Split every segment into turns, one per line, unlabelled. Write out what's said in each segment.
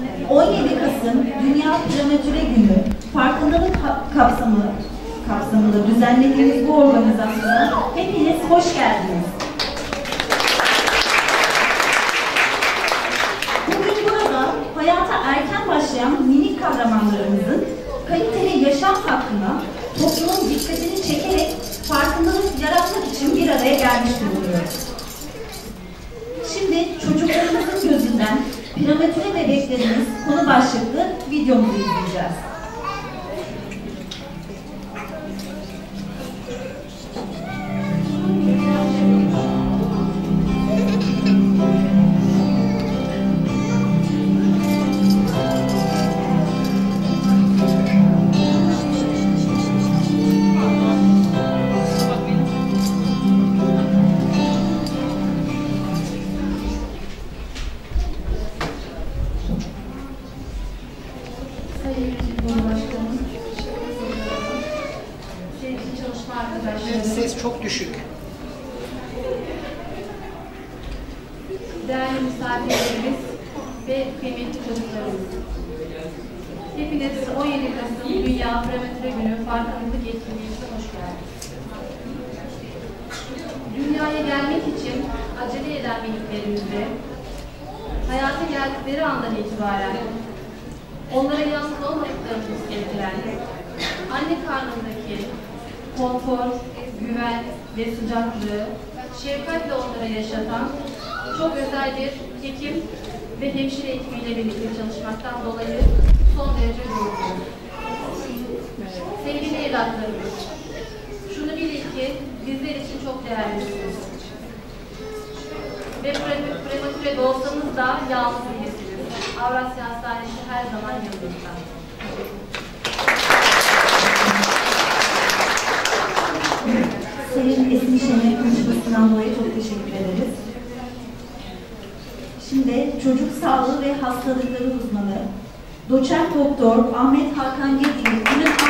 17 Kasım Dünya Prematüre Günü farkındalık kapsamında düzenlediğimiz bu organizasyona hepiniz hoş geldiniz. Bugün burada hayata erken başlayan minik kahramanlarımızın kaliteli yaşam hakkına toplumun dikkatini çekerek farkındalık yaratmak için bir araya gelmiş bulunuyoruz. Şimdi çocuklarımızın gözünden prematüre bebeklerimiz konu başlıklı videomuzu izleyeceğiz.
Ses çok düşük.
Değerli misafirlerimiz ve kıymetli çocuklarımız. Hepiniz 17 Kasım Dünya Prematüre Günü farkındalık etkinliğimize hoş geldiniz. Dünyaya gelmek için acele eden miniklerimizde hayata geldikleri andan itibaren onlara yalnız olmadıklarını gerektiren anne karnındaki konfor, güven ve sıcaklığı şefkatle onlara yaşatan çok özel bir hekim ve hemşire ekibiyle birlikte çalışmaktan dolayı son derece gururluyum. Sevgili evlatlarımız, şunu bilin ki bizler için çok değerlisiniz. Ve prematüre doğsanız da yalnız değilsiniz. Avrasya Hastanesi her zaman yanınızda.
Sayın Esin Şen'e konuşmasından dolayı çok teşekkür ederiz. Şimdi çocuk sağlığı ve hastalıkları uzmanı Doçent Doktor Ahmet Hakan Gedi'nin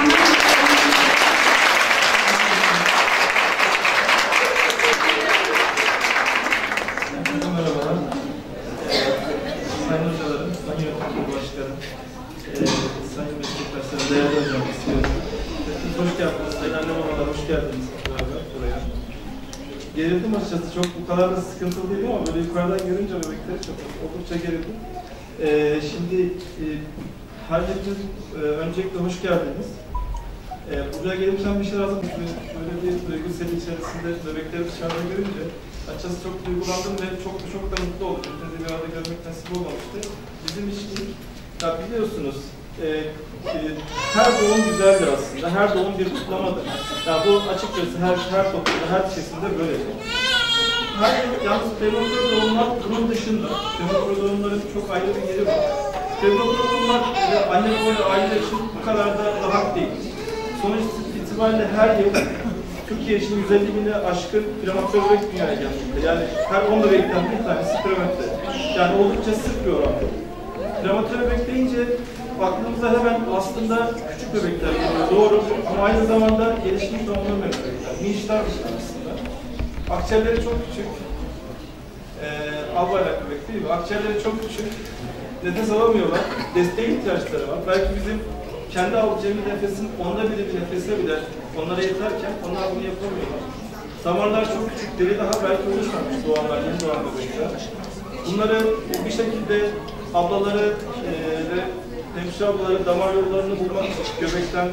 Merhabalar. Sayın hocalarım, sayın yönetim başkanım, sayın meslektaşlarım, değerli hocam, istiyorum. Hoş geldiniz, sayın anne babalar, hoş geldiniz buraya. Gerildim açıkçası, çok bu kadar da sıkıntılı değil ama böyle yukarıdan görünce bebekleri çok oldukça gerildim. Şimdi herkese öncelikle hoş geldiniz. Buraya gelirken bir şey lazım. Böyle bir duygu seli içerisinde bebekleri dışarıda görünce açıkçası çok duygulandım ve çok da mutlu oldum. Hepinizi bir arada görmek nasip olmamıştı. Bizim için ya biliyorsunuz her doğum güzeldir aslında. Her doğum bir kutlamadır. Yani bu açıkçası her toplumda, her kesimde böyledir. Yalnız prematüre doğumlar bunun dışında. Prematüre doğumların çok ayrı bir yeri var. Prematüre doğumlar anne baba aile için bu kadar da rahat değil. Sonuç itibariyle her yıl Türkiye için 150 bini aşkın prematüre bebek dünyaya gelmekte. Yani her 10 bebekten bir tanesi prematüre. Yani oldukça sık bir oran. Prematüre bebek deyince aklımıza hemen aslında küçük bebekler geliyor, doğru. Ama aynı zamanda gelişmiş donanımlı bebekler. Minçler aslında. Akciğerleri çok küçük. Albayrak bebek değil mi? Akciğerleri çok küçük. Nefes alamıyorlar. Desteğe ihtiyaçları var. Belki bizim kendi alacağımız nefesin onda biri bir nefese bile onlara yeterken onlar bunu yapamıyorlar. Damarlar çok küçük, deri daha belki oluşmamış doğanlar, yeni doğan bebekler. Bunları bir şekilde ablaları ve hemşire ablaları damar yollarını bulmak için göbekten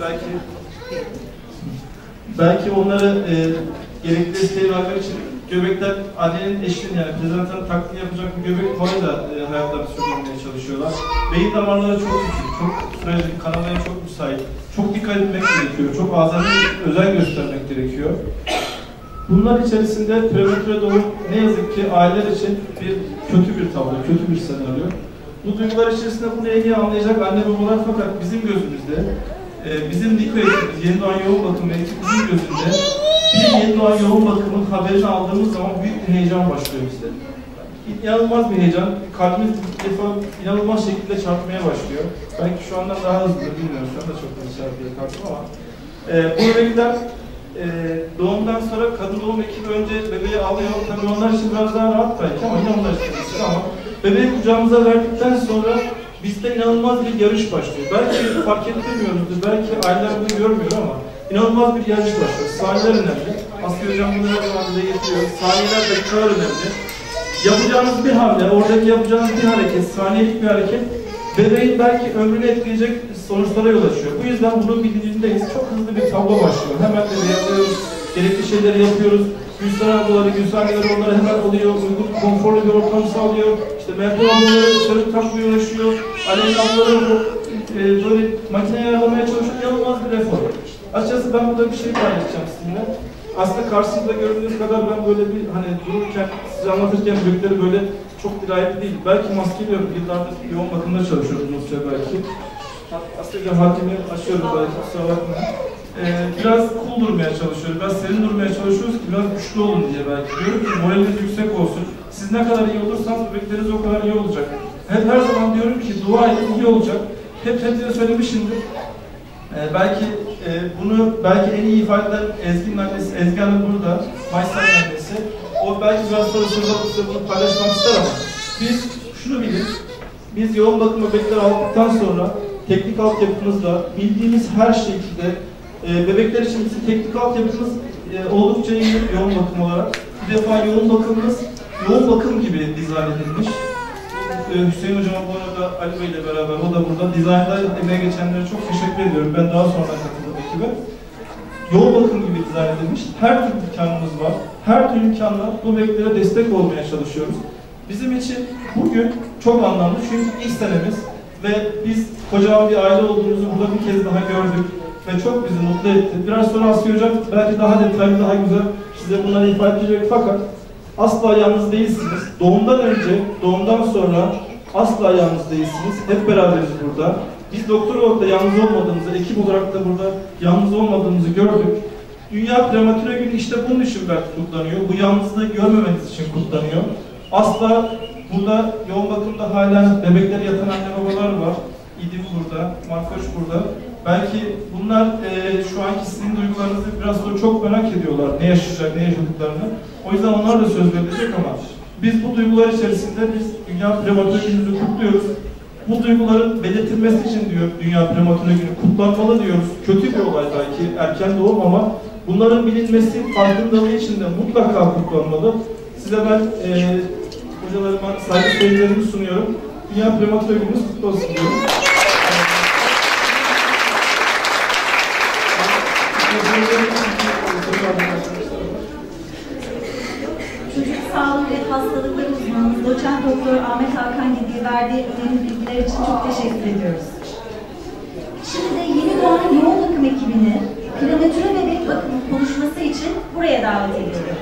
belki onları gerekli desteği vermek için göbekten annenin eşliğini yani prezentanın taklidi yapacak bir göbek kolayla hayatlarını sürdürmeye çalışıyorlar. Beyin damarları çok küçük, çok sürece kanamaya çok müsait. Çok dikkat etmek gerekiyor, çok azami özen göstermek gerekiyor. Bunlar içerisinde prematüre doğum ne yazık ki aileler için kötü bir tablo, kötü bir senaryo. Bu duygular içerisinde bunu en iyi anlayacak anne babalar fakat bizim gözümüzde, bizim NİKO ekibimiz, yeni doğan yoğun bakım ekibimizin gözünde bir yeni doğan yoğun bakımın haberini aldığımız zaman büyük bir heyecan başlıyor bizde. İnanılmaz bir heyecan, kalbimiz bir defa inanılmaz şekilde çarpmaya başlıyor. Belki şu andan daha hızlı, bilmiyorum, şu anda çok hızlı çarpıyor kalbim ama bu bebekler doğumdan sonra kadın doğum ekibi önce bebeği alıyor. Tabii onlar için biraz daha rahat belki ama yine onlar için ama bebeği kucağımıza verdikten sonra bizde inanılmaz bir yarış başlıyor. Belki fark etmiyoruzdur, belki aileler bunu görmüyor ama inanılmaz bir yarış başlıyor. Saniyeler önemli. Asgari hocam bunu her zaman bize getiriyor. Saniyeler dakikalar önemli. Yapacağınız bir hamle, oradaki yapacağınız bir hareket, saniyelik bir hareket bebeğin belki ömrünü etkileyecek sonuçlara yol açıyor. Bu yüzden bunun bilincindeyiz. Çok hızlı bir tablo başlıyor. Hemen de yapıyoruz, gerekli şeyleri yapıyoruz. Gülsen ablaları, Gülsenleri onları hemen alıyor, uygun, konforlu bir ortam sağlıyor. İşte Mehmet ablaları sarıp takmaya uğraşıyor. Aleyna ablaları böyle makineye ayarlamaya çalışıyor. İnanılmaz bir reform. Açıkçası ben burada bir şey paylaşacağım sizinle. Aslında karşınızda gördüğünüz kadar ben böyle bir hani dururken, size anlatırken büyükleri böyle çok dirayetli değil. Belki maskeliyorum, yıllardır yoğun bakımda çalışıyordum o süre belki. Aslında hakimi açıyorum belki, kusura bakmayın. Biraz cool durmaya çalışıyoruz, biraz serin durmaya çalışıyoruz ki biraz güçlü olun diye belki. Diyorum ki moraliniz yüksek olsun. Siz ne kadar iyi olursanız bebekleriniz o kadar iyi olacak. Hep her zaman diyorum ki dua edin, iyi olacak. Hep size söylemişimdir. Belki bunu belki en iyi ifade eden Ezgi'nin annesi, Ezgi Hanım burada, Mayıs'ın annesi. O belki biraz sonra size bunu paylaşmak ister ama biz şunu bilin, biz yoğun bakım bebekleri aldıktan sonra teknik altyapımızla bildiğimiz her şekilde bebekler için bizim teknik altyapımız oldukça iyi yoğun bakım olarak. Bir defa yoğun bakımımız yoğun bakım gibi dizayn edilmiş. Hüseyin Hocam bu arada Ali Bey ile beraber, o da burada. Dizaynda emeğe geçenlere çok teşekkür ediyorum. Ben daha sonra katıldım ekibe. Yoğun bakım gibi dizayn edilmiş. Her türlü imkanımız var. Her türlü imkanla bu bebeklere destek olmaya çalışıyoruz. Bizim için bugün çok anlamlı çünkü ilk senemiz ve biz kocaman bir aile olduğumuzu burada bir kez daha gördük ve çok bizi mutlu etti. Biraz sonra Asya Hocam belki daha detaylı, daha güzel size bunları ifade edecek fakat asla yalnız değilsiniz. Doğumdan önce, doğumdan sonra asla yalnız değilsiniz. Hep beraberiz burada. Biz doktor olarak da yalnız olmadığımızı, ekip olarak da burada yalnız olmadığımızı gördük. Dünya Prematüre Günü işte bunun için belki kutlanıyor. Bu yalnızlığı görmemeniz için kutlanıyor. Asla burada yoğun bakımda hala bebekleri yatan anne babalar var. İdim burada, Markoş burada. Belki bunlar şu anki sizin duygularınızı biraz sonra çok merak ediyorlar. Ne yaşayacak, ne yaşadıklarını. O yüzden onlar da söz verilecek ama biz bu duygular içerisinde biz Dünya Prematüre Günü'nü kutluyoruz. Bu duyguların belirtilmesi için diyor Dünya Prematüre Günü kutlanmalı diyoruz. Kötü bir olay belki, erken doğum ama bunların bilinmesi, farkındalığı için de mutlaka kutlanmalı. Size ben hocalarıma saygı sevgilerimi sunuyorum. Dünya Prematüre Günü'nüz kutlu olsun diyorum.
Çocuk sağlığı ve hastalıkları uzmanımız Doçent Doktor Ahmet Hakan Gedi'ye verdiği önemli bilgiler için çok teşekkür ediyoruz. Şimdi de yeni doğan yoğun bakım ekibini prematüre bebek bakımı konuşması için buraya davet ediyorum.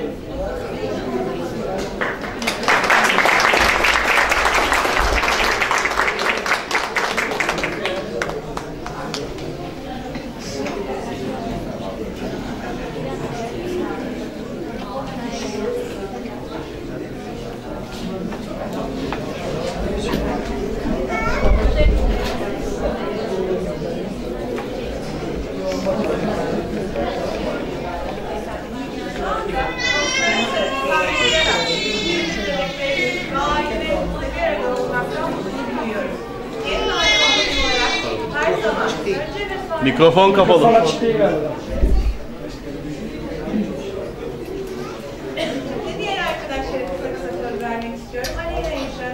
Mikrofon kapalı.
Diğer arkadaşlara kısa söz vermek istiyorum. Aleyna Yaşar.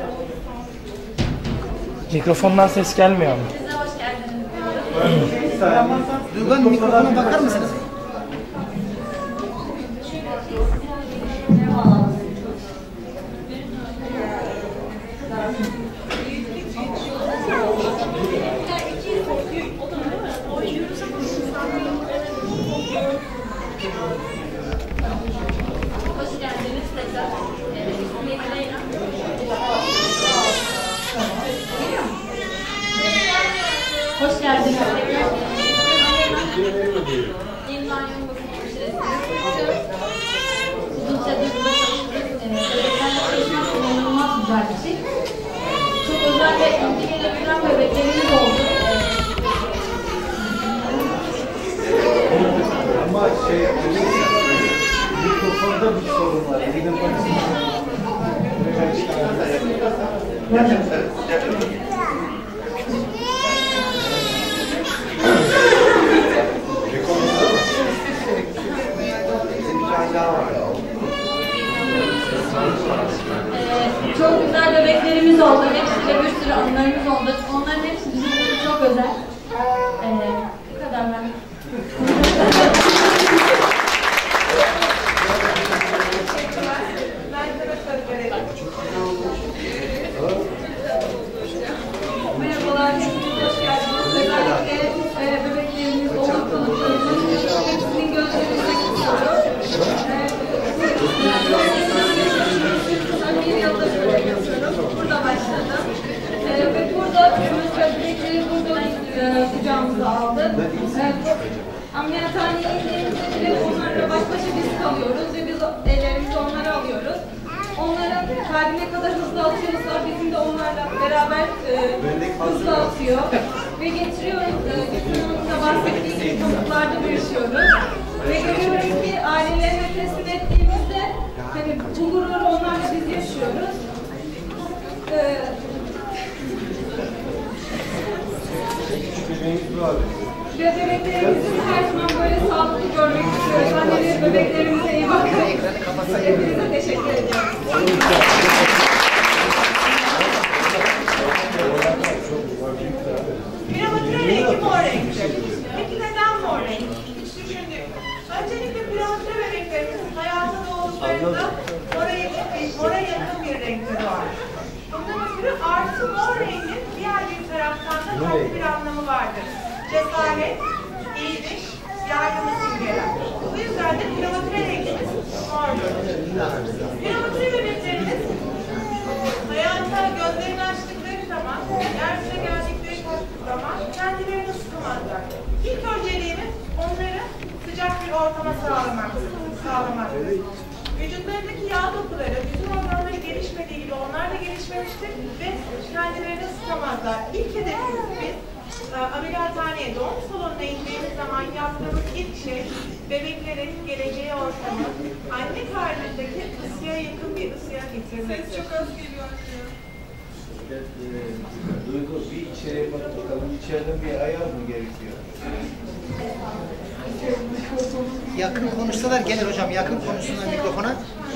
Mikrofondan ses gelmiyor ama.
Size hoş geldiniz diyorum.
Duygu Hanım mikrofona bakar mısınız?
Hoş geldiniz tekrar. Hoş geldiniz tekrar. Yeniden yoğun bakım hemşiresi. Uzun süredir burada çalıştık. Bebeklerle çalışmak inanılmaz güzel bir şey. Çok özel ve ilgi gelebilen bebeklerimiz oldu.
Ama mikrofonda bir sorun var.
bebeklerimiz oldu. Hepsiyle bir sürü anılarımız oldu. Onların hepsi bizim için çok özel. Bu kadar ben. Merhabalar, hoş geldiniz. Özellikle bebeklerimiz, oğlak balıklarımız, hepsinin gözlerinde tutuyorum. Bir yıldır böyle yapıyorum. Burada başladım. Ve burada bebekleri burada kucağımıza aldık. Ameliyathaneye indiğimizde bile onlarla baş başa biz kalıyoruz ve biz ellerimizi onlara alıyoruz. Onların kalbine kadar hızlı atıyorsa bizim de onlarla beraber hızlı atıyor. Ve getiriyoruz, Gülsüm'ün da bahsettiği gibi çocuklarda büyütüyoruz. Ve görüyoruz ki ailelerine teslim ettiğimizde hani bu gururu onlarla biz yaşıyoruz. Ve bebeklerimizi her zaman böyle sağlıklı görmek istiyoruz. Anneleri bebeklerimize iyi bakın. Hepinize teşekkür ediyorum.
Piramidin rengi mor renktir. Peki neden mor renk? Hiç düşündük. Öncelikle piramidin bebeklerimizin hayata doğduklarında mora yakın bir renkte doğar. Bundan ötürü artı mor rengin diğer bir taraftan da farklı bir anlamı vardır. Cesaret, iyiliş, yardımı simgeler. Bu yüzden de piramidin rengimiz mordur. Piramidin bebeklerimiz hayata gözlerini açtıkları zaman, yeryüzüne geldikleri zaman kendilerini ısıtamazlar. İlk önceliğimiz onları sıcak bir ortama sağlamaktır. Vücutlarındaki yağ dokuları, bütün organları gelişmediği gibi onlar da gelişmemiştir ve kendilerini ısıtamazlar. İlk hedefimiz biz ameliyathaneye, doğum salonuna indiğimiz zaman yaptığımız ilk şey bebeklerin geleceği ortamı anne karnındaki ısıya yakın bir ısıya getirmektir. Ses çok az geliyor.
Duygu bir içeriye bakalım. İçeride bir ayar mı gerekiyor?
Yakın konuşsalar gelir hocam. Yakın konuşsunlar mikrofona.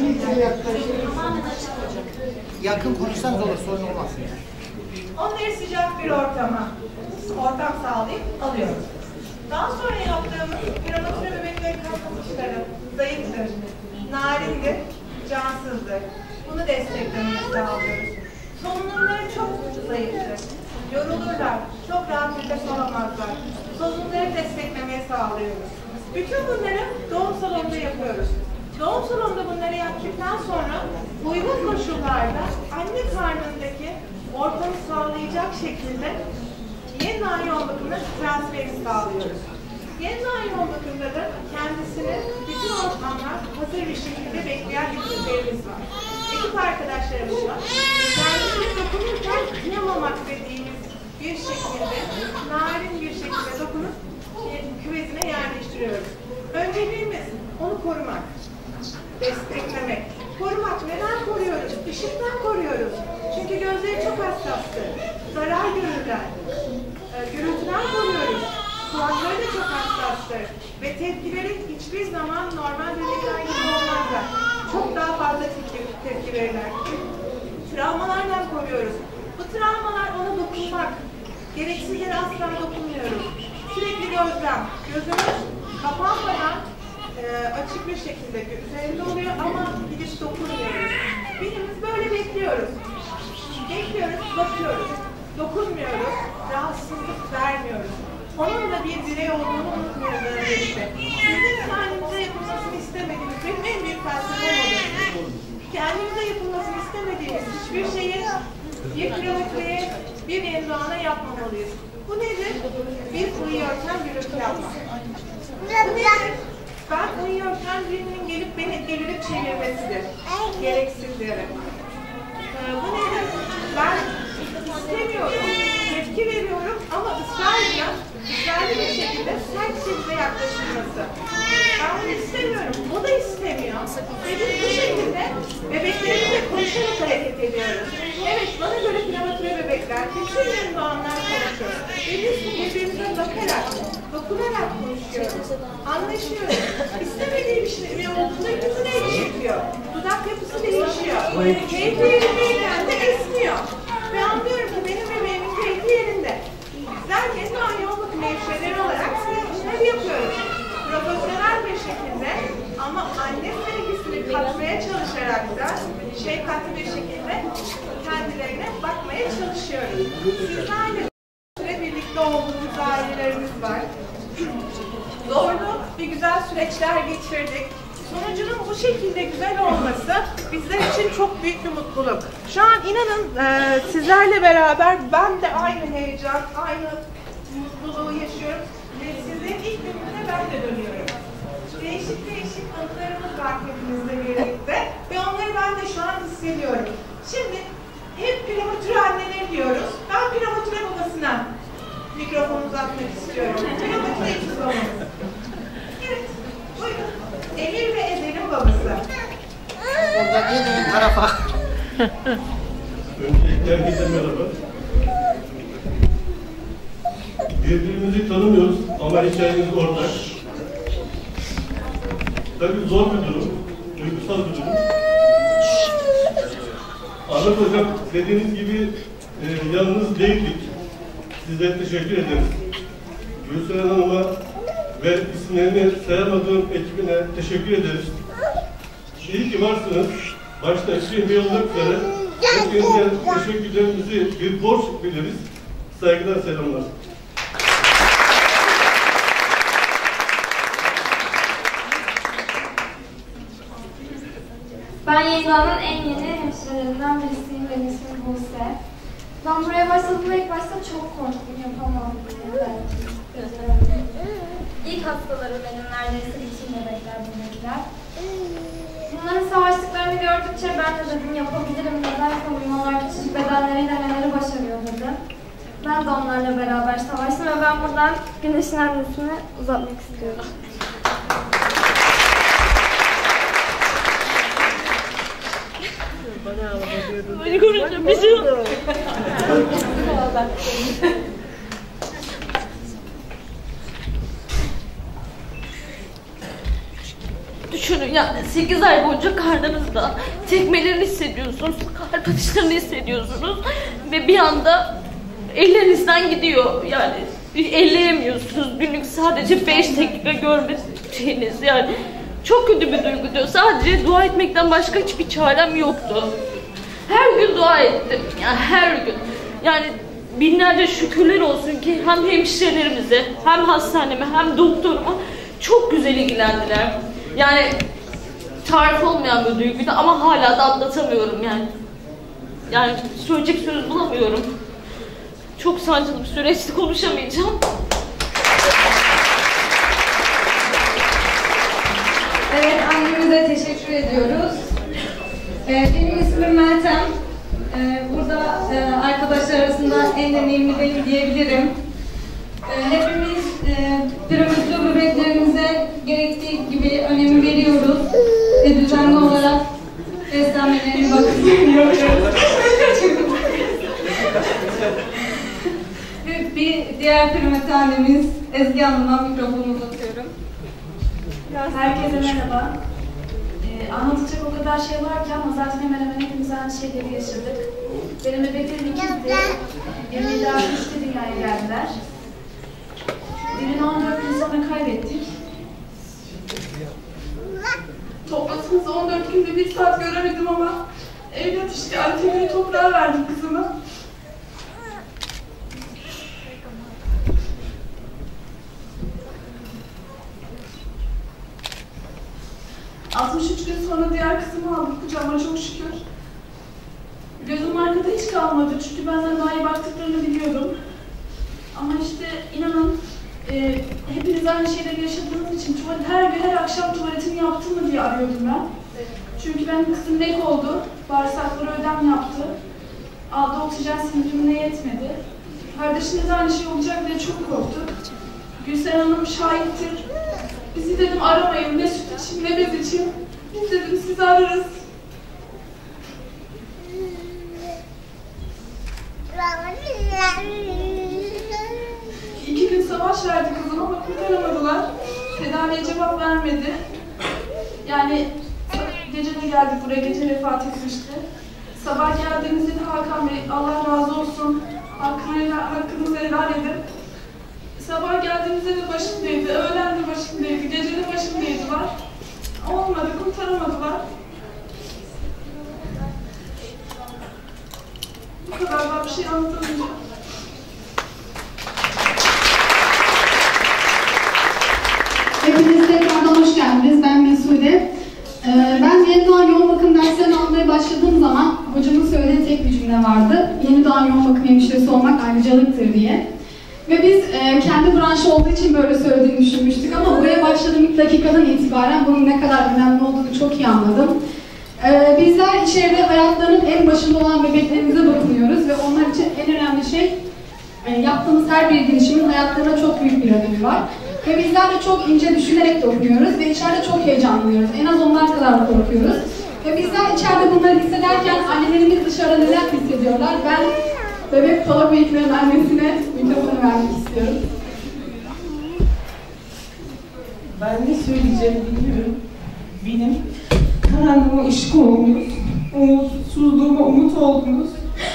Yakın konuşsanız olur, sorun olmaz.
Onları sıcak bir ortam sağlayıp alıyoruz. Daha sonra yaptığımız piramidin bebeklerin kalkmışları zayıftır, narindir, cansızdır. Bunu desteklemeye sağlıyoruz. Solunumları çok zayıftır, yorulurlar, çok rahat nefes alamazlar. Solunumları desteklemeye sağlıyoruz. Bütün bunları doğum salonunda yapıyoruz. Doğum salonunda bunları yaptıktan sonra uygun koşullarda anne karnındaki ortamı sağlayacak şekilde yeniden yoğun bakımda transferi sağlıyoruz. Yeniden yoğun bakımda da kendisini bütün ortamlar hazır bir şekilde bekleyen ekiplerimiz var. Ekip arkadaşlarımız var. Kendisine dokunurken kıyamamak dediğimiz bir şekilde, narin bir şekilde dokunup küvezine yerleştiriyoruz. Önceliğimiz onu korumak, desteklemek. Korumak, neden koruyoruz? Işıktan koruyoruz. Çünkü gözleri çok hassastır. Zarar görürler. Gürültüden koruyoruz. Kulakları da çok hassastır. Ve tepkileri hiçbir zaman normal bebekler gibi olmazlar. Çok daha fazla tepki verirler. Travmalardan koruyoruz. Bu travmalar ona dokunmak. Gereksiz yere asla dokunmuyoruz. Sürekli gözlem. Gözümüz kapanmadan açık bir şekilde üzerinde oluyor ama gidip dokunmuyoruz. Birimiz böyle bekliyoruz. Bekliyoruz, bakıyoruz. Dokunmuyoruz, rahatsızlık vermiyoruz. Onun da bir birey olduğunu unutmuyoruz öncelikle. Bizim kendimize yapılmasını istemediğimiz benim en büyük felsefem olur. Kendimize yapılmasını istemediğimiz hiçbir şeyi bir kilometreye, bir endoğana yapmamalıyız. Bu nedir? Bir uyuyorken gürültü yapmak. Bu nedir? Ben uyuyorken birinin gelip beni delirip çevirmesidir. Gereksiz yere. Bu nedir? Ben istemiyorum, tepki veriyorum ama ısrarlı bir şekilde sert şekilde yaklaşılması. Ben bunu istemiyorum, o da istemiyor. Ve biz bu şekilde bebeklerimizle konuşarak hareket ediyoruz. Evet, bana göre prematüre bebekler, bütün endoğanlar konuşuyor. Ve biz birbirimize bakarak, dokunarak konuşuyoruz. Anlaşıyoruz. İstemediği bir şey olduğunda yüzüne çekiyor. dudak yapısı değişiyor. Keyfi yerindeyken de esniyor. Ve anlıyorum ki benim bebeğimin keyfi yerinde. Bizler kendi anne bakım hemşireleri olarak işleri yapıyoruz. Profesyonel bir şekilde ama anne sevgisini katmaya çalışarak da şefkatli bir şekilde kendilerine bakmaya çalışıyoruz. Sizlerle birlikte olduğumuz ailelerimiz var. Zorlu ve güzel süreçler geçirdik. Sonucunun bu şekilde güzel olması bizler için çok büyük bir mutluluk. Şu an inanın sizlerle beraber ben de aynı heyecan, aynı mutluluğu yaşıyorum. Ve sizin ilk gününüze ben de dönüyorum. Değişik anılarımız var hepimizle birlikte. Ve onları ben de şu an hissediyorum. Şimdi hep prematüre anneleri diyoruz. Ben prematüre babasına mikrofonu uzatmak istiyorum. Prematüre ikiz babamız. Evet, buyurun. Emir ve Ezel'in babası.
Orada gelin tarafa.
Öncelikle herkese merhaba. Birbirimizi tanımıyoruz ama hikayemiz ortak. Tabii zor bir durum, duygusal bir durum. Ahmet Hocam dediğiniz gibi yalnız değildik. Size teşekkür ederiz. Gülseren Hanım'a ve isimlerini sayamadığım ekibine teşekkür ederiz. İyi ki varsınız. Başta 20 yıllık üzere hepinize teşekkürlerimizi bir borç biliriz. Saygılar, selamlar.
Ben Yelda'nın en yeni hemşirelerinden birisiyim. Benim ismim Buse. Ben buraya başladığımda ilk başta çok korktum, yapamam diye. İlk hastaları benim neredeyse bütün bebekler, buradakiler. Bunların savaştıklarını gördükçe ben de dedim yapabilirim, neden yapamıyorum, onlar küçücük bedenleriyle neleri başarıyor dedim. Ben de onlarla beraber savaştım ve ben buradan Güneş'in annesini uzatmak istiyorum.
Beni konuşacağım, bir şey yok. Düşünün yani 8 ay boyunca karnınızda tekmelerini hissediyorsunuz, kalp atışlarını hissediyorsunuz ve bir anda ellerinizden gidiyor yani elleyemiyorsunuz. Günlük sadece 5 dakika görmeyeceğiniz yani çok kötü bir duygu. Sadece dua etmekten başka hiçbir çarem yoktu. Her gün dua ettim yani her gün. Yani binlerce şükürler olsun ki hem hemşirelerimize hem hastaneme hem doktoruma çok güzel ilgilendiler. Yani tarif olmayan bir duyguydu ama hala da atlatamıyorum yani. Yani söyleyecek söz bulamıyorum. Çok sancılı bir süreçti, konuşamayacağım.
Evet, annemize teşekkür ediyoruz. Benim ismim Meltem. Burada arkadaşlar arasında en deneyimli benim diyebilirim. Hepimiz prematüre bebeklerimize gerektiği gibi önemi veriyoruz ve düzenli olarak beslenmelerine bakıyoruz. Bir diğer prematüre annemiz Ezgi Hanım'a mikrofonu uzatıyorum.
Herkese merhaba. Anlatacak o kadar şey var ki ama zaten hemen hemen hepimiz aynı şeyleri yaşadık. Benim bebeklerim ikizdi. Birini daha işte dünyaya geldiler. Birini 14 gün sonra kaybettik.
Toplasanız 14 günde 1 saat göremedim ama evlat işte Antalya'yı toprağa verdim kızıma. ...63 gün sonra diğer kızımı aldım kucağıma çok şükür. Gözüm arkada hiç kalmadı çünkü benden daha iyi baktıklarını biliyordum. Ama işte inanın hepiniz aynı şeyleri yaşadığınız için her gün her akşam tuvaletimi yaptım mı diye arıyordum ben. Çünkü benim kızım nek oldu, bağırsakları ödem yaptı. Aldığı oksijen sindirimine yetmedi. Kardeşiniz aynı şey olacak diye çok korktu. Gülseren Hanım şahittir. Bizi dedim aramayın, ne süt için ne bez için. Biz dedim sizi ararız. İki gün savaş verdi kızım ama kurtaramadılar. Tedaviye cevap vermedi. Yani Gece de geldik buraya, gece vefat etmişti. Sabah geldiğimizde de Hakan Bey, Allah razı olsun, hakkınızı helal edin. Sabah geldiğimizde de başındaydı, öğlen de başındaydı, gece de başındaydılar. Olmadı, kurtaramadılar. Bu kadar, daha bir şey anlatamayacağım.
Hepiniz tekrardan hoş geldiniz. Ben Mesude. Ben yeni doğan yoğun bakım derslerini almaya başladığım zaman hocamın söylediği tek bir cümle vardı. Yeni doğan yoğun bakım hemşiresi olmak ayrıcalıktır diye. Ve biz kendi branşı olduğu için böyle söylediğini düşünmüştük ama buraya başladığım ilk dakikadan itibaren bunun ne kadar önemli olduğunu çok iyi anladım. Bizler içeride hayatlarının en başında olan bebeklerimize dokunuyoruz ve onlar için en önemli şey yaptığımız her bir girişimin hayatlarına çok büyük bir önemi var. Ve bizler de çok ince düşünerek dokunuyoruz ve içeride çok heyecanlıyız. En az onlar kadar korkuyoruz. Ve bizler içeride bunları hissederken annelerimiz dışarıda neler hissediyorlar? Ben bebek pala bıyıkların annesine mikrofonu vermek istiyorum.
Ben ne söyleyeceğimi bilmiyorum. Benim karanlığıma ışık oldunuz, umutsuzluğuma umut oldunuz.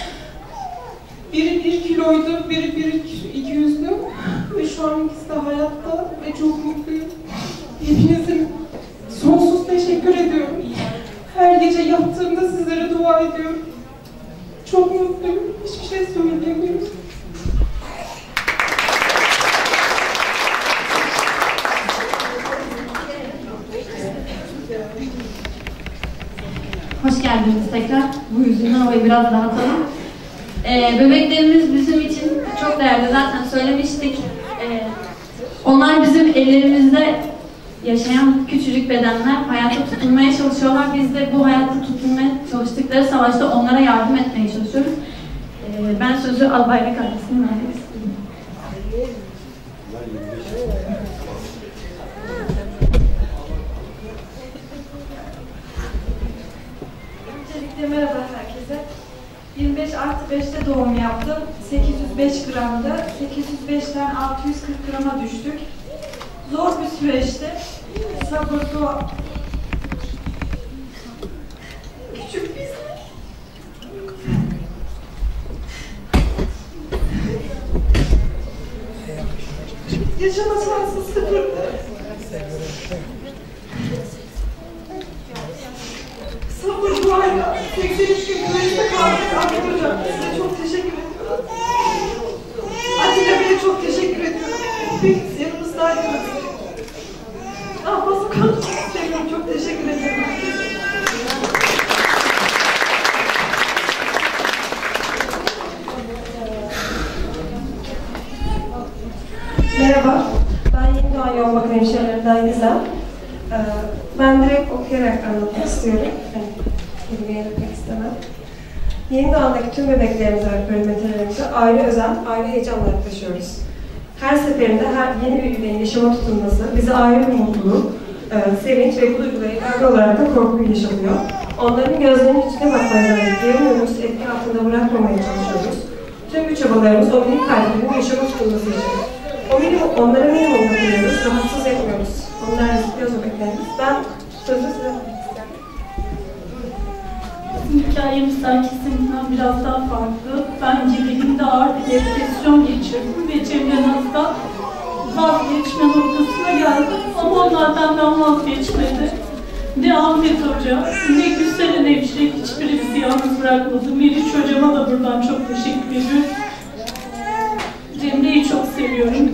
Biri 1 kiloydu, biri 200'dü ve şu an ikisi de hayatta ve çok mutluyum. Hepinize sonsuz teşekkür ediyorum. Her gece yattığımda sizlere dua ediyorum. Çok mutluyum, hiçbir şey söyleyemiyorum.
Hoş geldiniz tekrar. Bu yüzden havayı biraz dağıtalım. Bebeklerimiz bizim için çok değerli. Zaten söylemiştik. Onlar bizim ellerimizde yaşayan küçücük bedenler. Hayatta tutunmaya çalışıyorlar. Biz de bu hayatta tutunmaya çalıştıkları savaşta onlara yardım etmeye çalışıyoruz. Ben sözü Albayrak ailesine vermek istiyorum.
Öncelikle merhaba herkese. 25+5'te doğum yaptım. 805 gramdı. 805'ten 640 grama düştük. Zor bir süreçti. Sabırlı, küçük bir yaşama şansı sıfırdı. Sabır duayla 83 gün güneşte kaldık Ahmet Hocam. Size çok teşekkür ediyorum. Atilla Bey'e çok teşekkür ediyorum. Hepiniz yanımızdaydınız. Daha fazla konuşmak istemiyorum. Çok teşekkür ederim.
Merhaba, ben Yeni Doğan Yoğun Bakım Hemşirelerinden Gizem. Ben direkt okuyarak anlatmak istiyorum. Kelimeyi etmek istemem. Yeni doğandaki tüm bebeklerimize ve perimetrlerimize ayrı özel, ayrı heyecanla yaklaşıyoruz. Her seferinde yeni bir üyenin yaşama tutunması bize ayrı bir mutluluk, sevinç ve bu duyguları ilave olarak da korkuyu yaşanıyor. Onların gözlerinin içine bakmaya diğerimiz etki altında bırakmamaya çalışıyoruz. Tüm bu çabalarımız o minik kalbinin yaşama tutunması için. Onlara minimum bakıyoruz, rahatsız etmiyoruz. Onlar istiyoruz bebeklerimiz. Ben sözü size vermek isterim.
Hikayemiz kesinlikle biraz daha farklı. Ben gebeliğimde ağır bir depresyon geçirdim ve Cemre Naz'da vazgeçme noktasına geldim. Ama onlar benden vazgeçmedi. Ne Ahmet Hoca, ne Gülseren Hemşire hiçbiri bizi yalnız bırakmadı. Meriç Hocama da buradan çok teşekkür ediyorum. Cemre'yi çok seviyorum.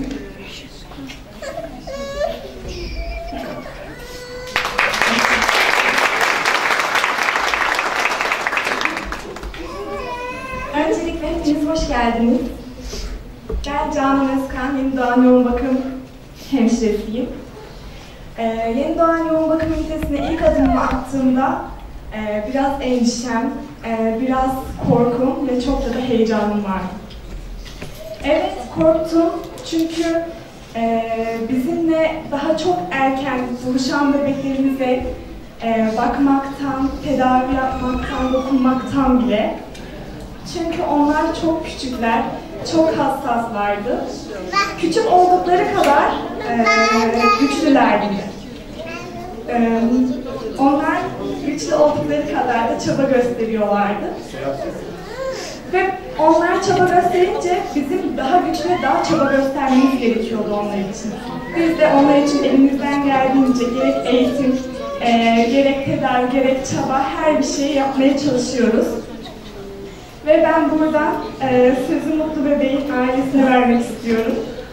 Öncelikle hepiniz hoş geldiniz. Ben Canan Özkan, Yeni Doğan Yoğun Bakım Hemşiresiyim. Yeni Doğan Yoğun Bakım Ünitesi'ne ilk adımımı attığımda biraz endişem, biraz korkum ve çok da heyecanım vardı. Evet, korktum çünkü bizimle daha çok erken buluşan bebeklerimize bakmaktan, tedavi yapmaktan, dokunmaktan bile. Çünkü onlar çok küçükler, çok hassaslardı. Küçük oldukları kadar güçlülerdi. Onlar
güçlü oldukları kadar da çaba gösteriyorlardı. Ve onlar çaba gösterince bizim daha güçlü ve daha çaba göstermemiz gerekiyordu onlar için. Biz de onlar için elimizden geldiğince gerek eğitim, gerek tedavi, gerek çaba her bir şeyi yapmaya çalışıyoruz. Ve ben buradan sözü Mutlu Bebeğin ailesine vermek istiyorum.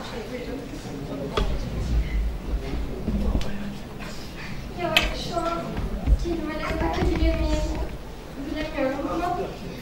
Ya şu an kelimeleri dökebilir miyim bilemiyorum ama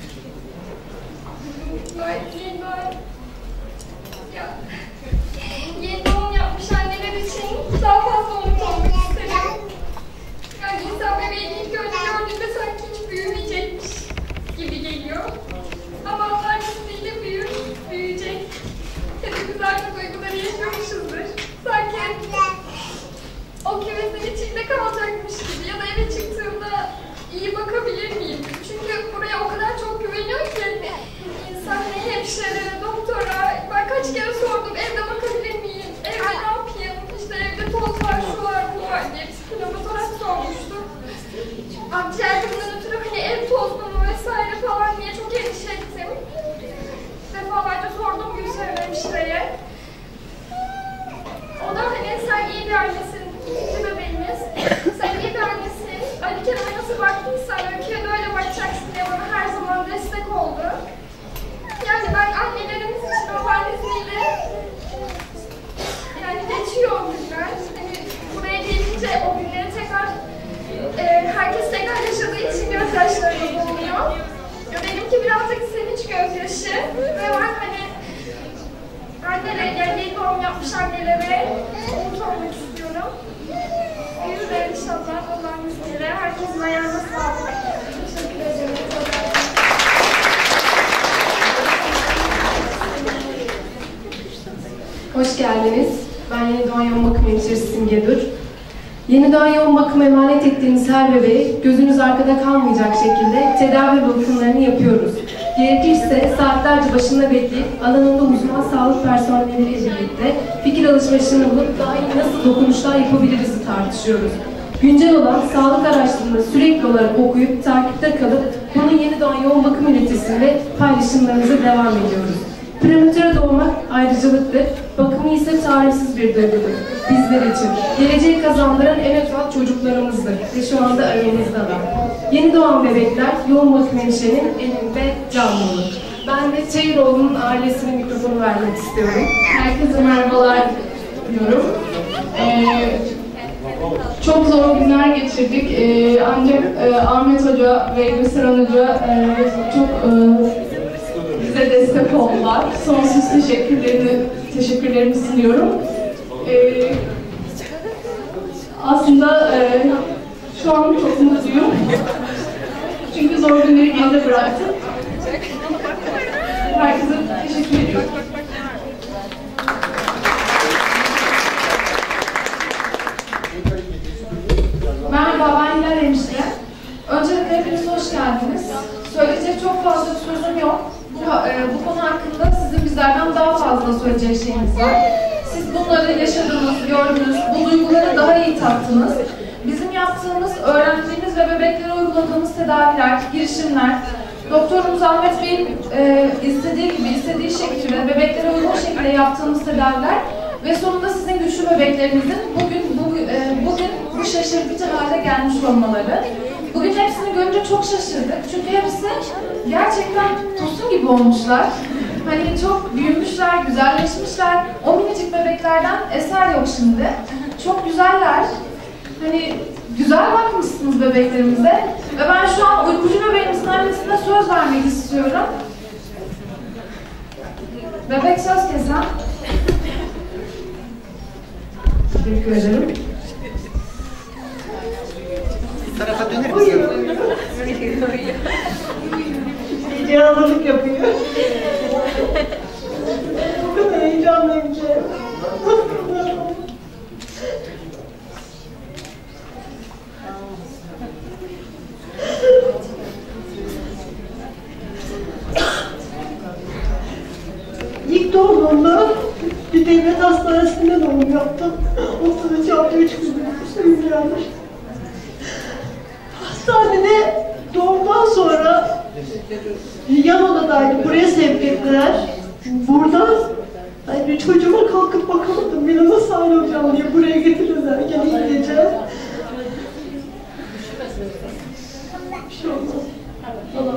yeni doğum yapmış anneler için daha fazla umut olmak isterim. Yani insan bebeğini ilk önce gördüğünde sanki hiç büyümeyecekmiş gibi geliyor. Ama onlar izniyle büyüyecek. Hepimiz aynı duyguları yaşamışızdır. Sanki o kümesin içinde kalacakmış gibi ya da eve çıktığımda iyi bakabilir miyim? Çünkü buraya o kadar çok güveniyor ki insan hemşirelere, doktora, ben kaç kere sordum evde bakabilir miyim? Evde ne yapayım? İşte evde toz var, şu var, bu var diye psikologlara sormuştum. Akciğerimden ötürü hani ev tozlu mu vesaire falan diye çok endişe ettim. Defalarca sordum Gülseren hemşireye. O da hani sen iyi bir annesin, iyi bebeğimiz. Sen iyi bir annesin. Ali Kerem'e nasıl baktıysan Öykü'ye de öyle bakacaksın diye bana her zaman destek oldu. Yani ben annelerimiz için Allah'ın izniyle yani geçiyor o günler. Hani buraya gelince o günleri tekrar herkes tekrar yaşadığı için gözyaşlarına bulunuyor. Benimki birazcık sevinç gözyaşı ve ben hani annelere, yani yeni doğum yapmış annelere umut olmak istiyorum. Büyürler inşallah Allah'ın izniyle. Herkesin ayağına sağlık. Teşekkür ederim.
Hoş geldiniz. Ben Yeni Doğan Yoğun Bakım Hemşiresi Simge Dur. Yeni doğan yoğun bakıma emanet ettiğiniz her bebeği gözünüz arkada kalmayacak şekilde tedavi ve bakımlarını yapıyoruz. Gerekirse saatlerce başında bekleyip alanında uzman sağlık personelleriyle birlikte fikir alışverişinde bulup daha iyi nasıl dokunuşlar yapabiliriz tartışıyoruz. Güncel olan sağlık araştırmaları sürekli olarak okuyup takipte kalıp bunun Yeni Doğan Yoğun Bakım Ünitesi'nde paylaşımlarımıza devam ediyoruz. Prematüre doğmak ayrıcalıktır, bakımı ise tarifsiz bir duygudur. Bizler için geleceği kazandıran en özel çocuklarımızdır ve şu anda aramızdalar. Yeni doğan bebekler yoğun bakım hemşirenin elinde canlı olur. Ben de Çayıroğlu'nun ailesine mikrofonu vermek istiyorum.
Herkese merhabalar diyorum. Çok zor günler geçirdik. Ancak Ahmet Hoca ve Gülseren Hoca çok bize destek oldular. Sonsuz teşekkürlerimi sunuyorum. Aslında şu an çok mutluyum. Çünkü zor günleri geride bıraktım. Herkese teşekkür ediyorum.
Merhaba, ben Hilal Hemşire. Öncelikle hepiniz hoş geldiniz. Söyleyecek çok fazla bir sözüm yok. Bu konu hakkında sizin bizlerden daha fazla söyleyecek şeyiniz var. Siz bunları yaşadınız, gördünüz, bu duyguları daha iyi tattınız. Bizim yaptığımız, öğrendiğimiz ve bebeklere uyguladığımız tedaviler, girişimler, doktorumuz Ahmet Bey'in istediği gibi, istediği şekilde, bebeklere uygun şekilde yaptığımız tedaviler ve sonunda sizin güçlü bebeklerinizin bugün bu şaşırtıcı hale gelmiş olmaları. Bugün hepsini görünce çok şaşırdık. Çünkü hepsi gerçekten tosun gibi olmuşlar. Hani çok büyümüşler, güzelleşmişler. O minicik bebeklerden eser yok şimdi. Çok güzeller. Hani güzel bakmışsınız bebeklerimize. Ve ben şu an uykucu bebeğimizin annesine söz vermek istiyorum. Bebek söz kesen. Teşekkür ederim.
Tarafa döner misin?
Heyecanlılık yapıyor. Bu kadar heyecanlıyım ki. İlk doğduğumda bir devlet hastanesinde doğum yaptım. 33 hafta 3 gün sürüyormuş.
tane de doğumdan sonra yan odadaydı. Buraya sevk ettiler. Burada hani çocuğuma kalkıp bakamadım. Beni nasıl ayrılacağım diye buraya getirdiler. Gene iyi gece. Bir şey olmaz. Allah.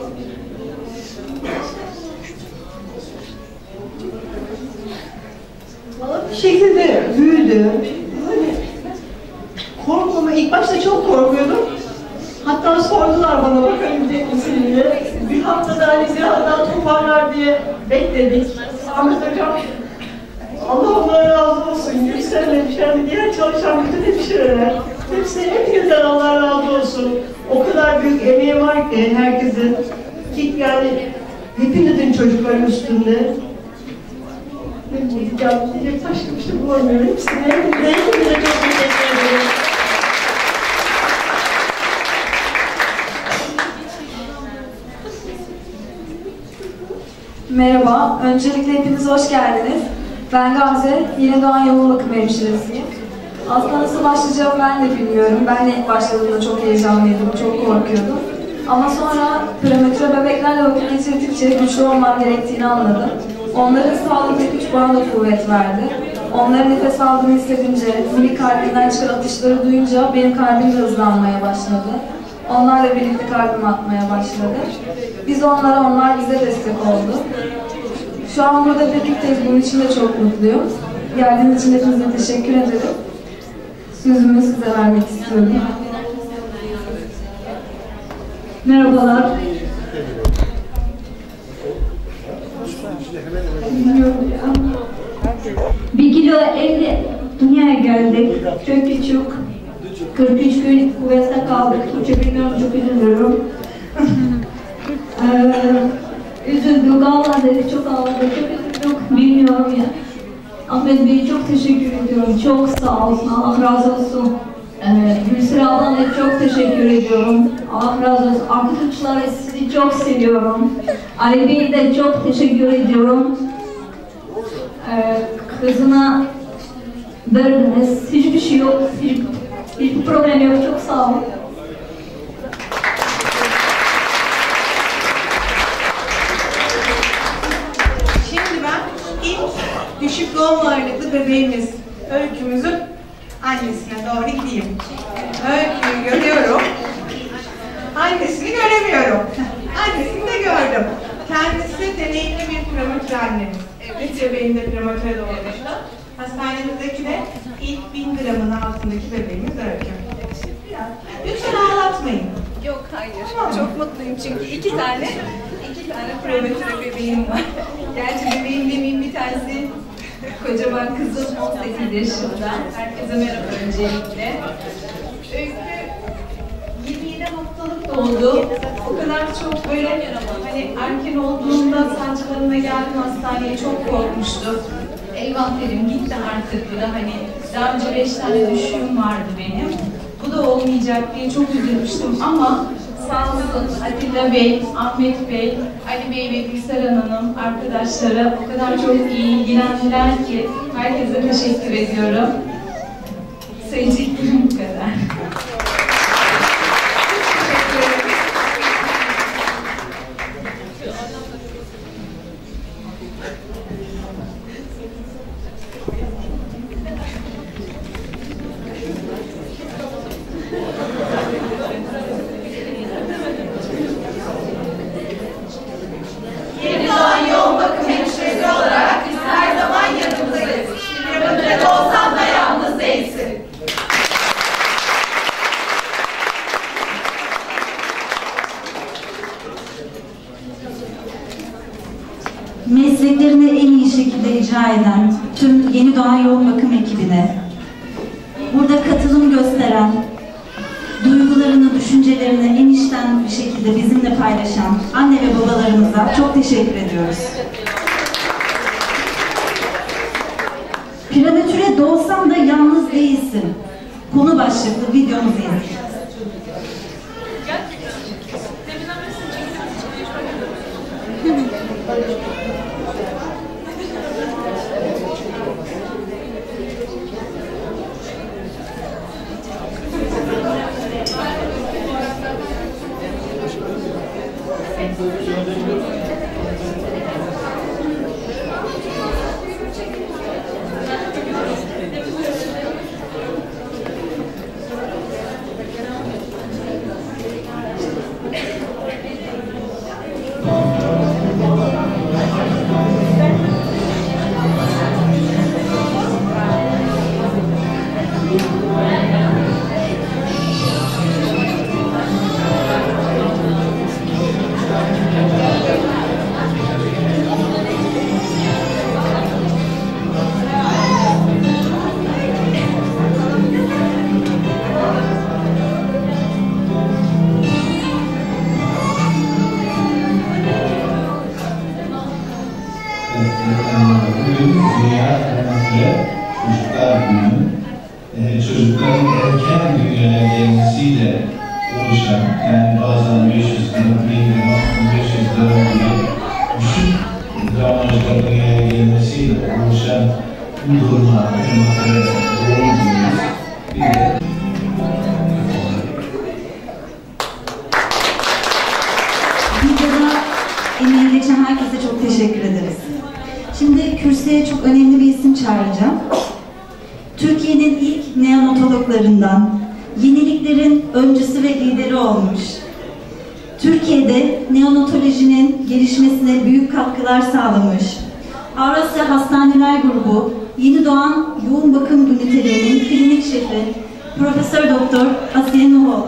Bir şekilde büyüdü. Hani korkmama, ilk başta çok korkuyordum. Hatta sordular bana bakabilecek misin diye. Bir haftada hani birazdan toparlar diye bekledik. Ahmet Hocam, Allah onlara razı olsun. Gülsen hemşire, diğer çalışan bütün hemşireler. Hepinizden Allah razı olsun. O kadar büyük emeği var ki herkesin. Ki yani hepinizin çocukların üstünde. Diyecek başka bir şey bulamıyorum. Hepsine çok teşekkür ederim.
Merhaba, öncelikle hepiniz hoş geldiniz. Ben Gamze, yeni doğan yoğun bakım hemşiresiyim. Aslında nasıl başlayacağım ben de bilmiyorum. Ben de ilk başladığımda çok heyecanlıydım, çok korkuyordum. Ama sonra prematüre bebeklerle vakit geçirdikçe güçlü olmam gerektiğini anladım. Onların sağlıklı güç bana da kuvvet verdi. Onların nefes aldığını hissedince, minik kalbinden çıkan atışları duyunca benim kalbim de hızlanmaya başladı. Onlarla birlikte kalbim atmaya başladı. Biz onlara, onlar bize destek oldu. Şu an burada birlikteyiz, bunun için de çok mutluyum. Geldiğiniz için hepinize teşekkür ederim. Sözümü size vermek istiyorum. Merhabalar. Bilmiyorum ya.
1 kilo 50 dünyaya geldik. Çok küçük. 43 gün kuvvette kaldık. Türkçe bilmiyorum, çok üzülüyorum. Üzüldük, ağladık, çok ağladık, çok üzüldük. Bilmiyorum ya. Ahmet Bey'e çok teşekkür ediyorum. Çok sağ olsun. Allah razı olsun. Gülsüre ablan'a çok teşekkür ediyorum. Allah razı olsun. Arkadaşlar, sizi çok seviyorum. Ali Bey'e de çok teşekkür ediyorum. Kızına verdiniz. Hiçbir şey yok. Hiçbir problem yok. Çok sağ olun.
Şimdi ben ilk düşük doğum ağırlıklı bebeğimiz Öykümüzün annesine doğru gideyim. Öyküyü görüyorum. Annesini göremiyorum. Annesini de gördüm. Kendisi deneyimli bir prematür annemiz. Evet, bebeğim de prematüre doğmuştu. Hastanemizdeki de ilk 1000 gramın altındaki bebeğimiz Öykü. Lütfen ağlatmayın.
Yok, hayır. Tamam. Çok mutluyum çünkü iki tane prematüre bebeğim var. Gerçi bebeğim demeyeyim, bir tanesi kocaman kızım 18 yaşında. Herkese merhaba öncelikle. Öykü 27 haftalık doğdu. O kadar çok böyle hani erken olduğunda sancılarına geldim hastaneye, çok korkmuştu. Eyvah dedim, gitti artık bu da, hani daha önce 5 tane düşüğüm vardı benim. Bu da olmayacak diye çok üzülmüştüm ama sağ olsun Atilla Bey, Ahmet Bey, Ali Bey ve Gülseren Hanım arkadaşları o kadar çok iyi ilgilendiler ki herkese teşekkür ediyorum. Söyleyeceklerim bu kadar. Yeni doğan yoğun bakım hemşiresi olarak biz her zaman yanımızdayız. Prematüre olsan da yalnız değilsin.
Mesleklerini en iyi şekilde icra eden tüm yeni doğan yoğun bakım ekibine, burada katılım gösteren, duygularını, düşüncelerini en içten bir şekilde bizimle paylaşan anne ve babalarımıza çok teşekkür ediyoruz. Prematüre doğsan da yalnız değilsin. Konu başlıklı videomuzu izleyin.
Bugün Dünya Prematüre Çocuklar Günü. Çocukların erken dünyaya gelmesiyle oluşan, yani bazen 500 gram, 1000 gram, 1500 gram gibi düşük gramajda dünyaya gelmesiyle oluşan bu duruma prematüre doğum diyoruz. Bir de
videoda emeği geçen herkese çok teşekkür ederiz. Şimdi kürsüye çok önemli bir isim çağıracağım. Türkiye'nin ilk neonatologlarından, yeniliklerin öncüsü ve lideri olmuş. Türkiye'de neonatolojinin gelişmesine büyük katkılar sağlamış. Avrasya Hastaneler Grubu, Yeni Doğan Yoğun Bakım Ünitelerinin klinik şefi, Profesör Doktor Asiye Nuhoğlu.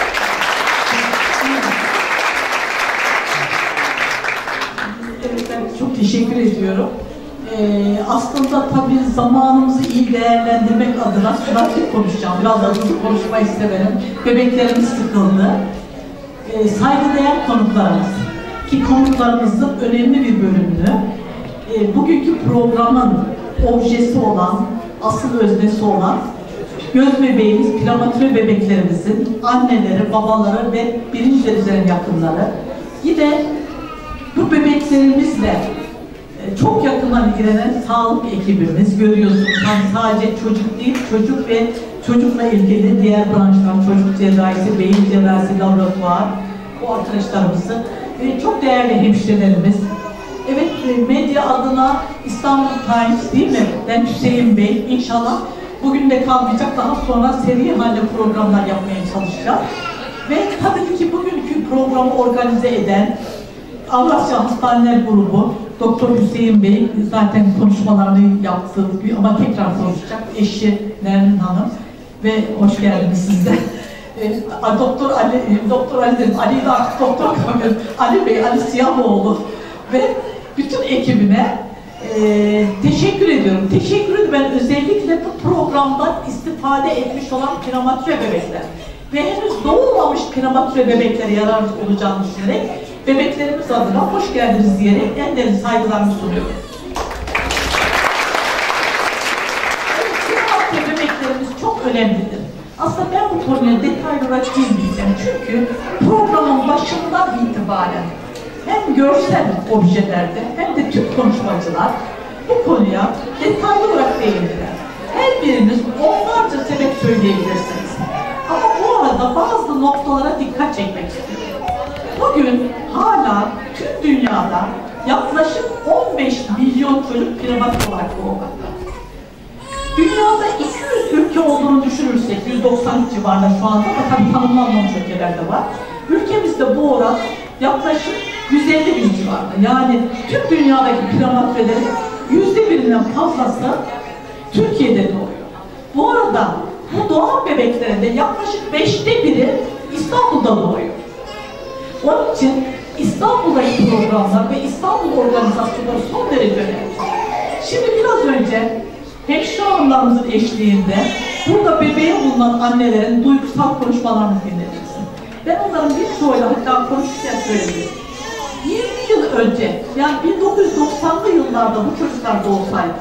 Evet, ben çok teşekkür ediyorum. Aslında tabii zamanımızı iyi değerlendirmek adına süratli konuşacağım. Biraz da hızlı konuşmayı severim. Bebeklerimiz sıkıldı. Saygıdeğer konuklarımız, ki konuklarımızın önemli bir bölümünü bugünkü programın objesi olan, asıl öznesi olan göz bebeğimiz, prematüre bebeklerimizin anneleri, babaları ve birinci derece yakınları. Yine bu bebeklerimizle çok yakından ilgilenen sağlık ekibimiz, görüyorsunuz. Yani sadece çocuk değil, çocuk ve çocukla ilgili diğer branşlar, çocuk cerrahisi, beyin cerrahisi, laboratuvar, bu arkadaşlarımızı, çok değerli hemşirelerimiz. Evet, medya adına İstanbul Times değil mi? Ben Hüseyin Bey, inşallah bugün de kalmayacak, daha sonra seri halde programlar yapmaya çalışacağız. Ve tabii ki bugünkü programı organize eden Avrasya Hastaneler Grubu, Doktor Hüseyin Bey zaten konuşmalarını yaptı ama tekrar konuşacak. Eşi Nermin Hanım ve hoş geldiniz siz de. Doktor Ali dedim, Ali'yi de artık doktor koyuyorum. Ali Bey, Ali Siyahoğlu ve bütün ekibine teşekkür ediyorum. Teşekkür ederim. Ben özellikle bu programdan istifade etmiş olan prematüre bebekler ve henüz doğmamış prematüre bebeklere yarar olacağını düşünerek bebeklerimiz adına hoş geldiniz diyerek en derin saygılarımı sunuyorum. Evet, bebeklerimiz çok önemlidir. Aslında ben bu konuya detaylı olarak girmeyeceğim. Çünkü programın başından itibaren hem görsel objelerde hem de tüm konuşmacılar bu konuya detaylı olarak değindiler. Her biriniz onlarca sebep söyleyebilirsiniz. Ama bu arada bazı noktalara dikkat çekmek istiyorum. Bugün hala tüm dünyada yaklaşık 15 milyon çocuk prematür olarak doğmakta. Dünyada 200 ülke olduğunu düşünürsek, 193 civarında şu anda ama tabii tanımlanmamış ülkeler de var. Ülkemizde bu oran yaklaşık 150 bin civarında. Yani tüm dünyadaki prematürelerin %1'inden fazlası Türkiye'de doğuyor. Bu arada bu doğan bebeklerin de yaklaşık 5'te biri İstanbul'da doğuyor. Onun için İstanbul'daki programlar ve İstanbul organizasyonları son derece önemli. Şimdi biraz önce hemşire hanımlarımızın eşliğinde burada bebeğe bulunan annelerin duygusal konuşmalarını dinlediniz. Ben onların birçoğuyla hatta konuşurken söyledim. 20 yıl önce, yani 1990'lı yıllarda bu çocuklar doğsaydı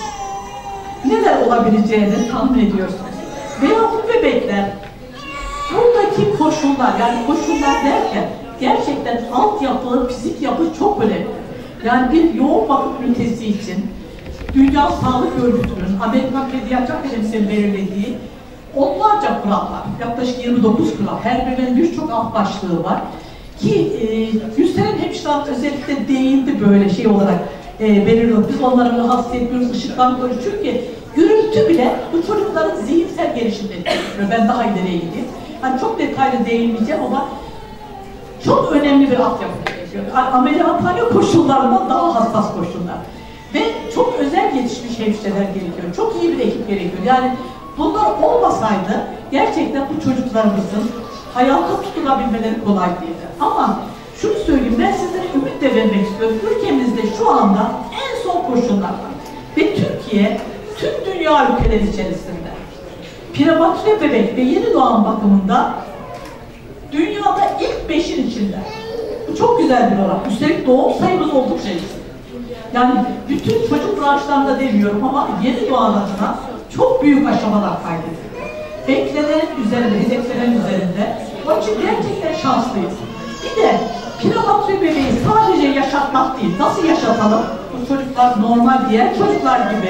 neler olabileceğini tahmin ediyorsunuz. Veya bu bebekler buradaki koşullar, yani koşullar derken gerçekten altyapı, fizik yapı çok önemli. Yani bir yoğun bakım ünitesi için Dünya Sağlık Örgütü'nün, Amerikan Pediatri Akademisi'nin belirlediği onlarca kural var. Yaklaşık 29 kural. Her birinin birçok alt başlığı var. Ki Gülseren hemşire özellikle değindi böyle şey olarak belirliyor. Biz onları rahatsız etmiyoruz, ışıktan koruyoruz. Çünkü gürültü bile bu çocukların zihinsel gelişimini etkiliyor. Ben daha ileriye gideyim. Yani çok detaylı değinmeyeceğim ama çok önemli bir altyapı gerekiyor. Ameliyathane koşullarından daha hassas koşullar. Ve çok özel yetişmiş hemşireler gerekiyor. Çok iyi bir ekip gerekiyor. Yani bunlar olmasaydı gerçekten bu çocuklarımızın hayata tutunabilmeleri kolay değildi. Ama şunu söyleyeyim, ben sizlere ümit de vermek istiyorum. Ülkemizde şu anda en son koşullar var. Ve Türkiye, tüm dünya ülkeleri içerisinde prematüre bebek ve yeni doğan bakımında dünyada ilk 5'in içinde. Bu çok güzel bir oran. Üstelik doğum sayımız oldukça yüksek. Yani bütün çocuk branşlarında demiyorum ama yeni doğan adına çok büyük aşamalar kaydedildi. Beklenenin üzerinde, hedeflerin üzerinde. Onun için gerçekten şanslıyız. Bir de prematür bebeği sadece yaşatmak değil, nasıl yaşatalım? Bu çocuklar normal diğer çocuklar gibi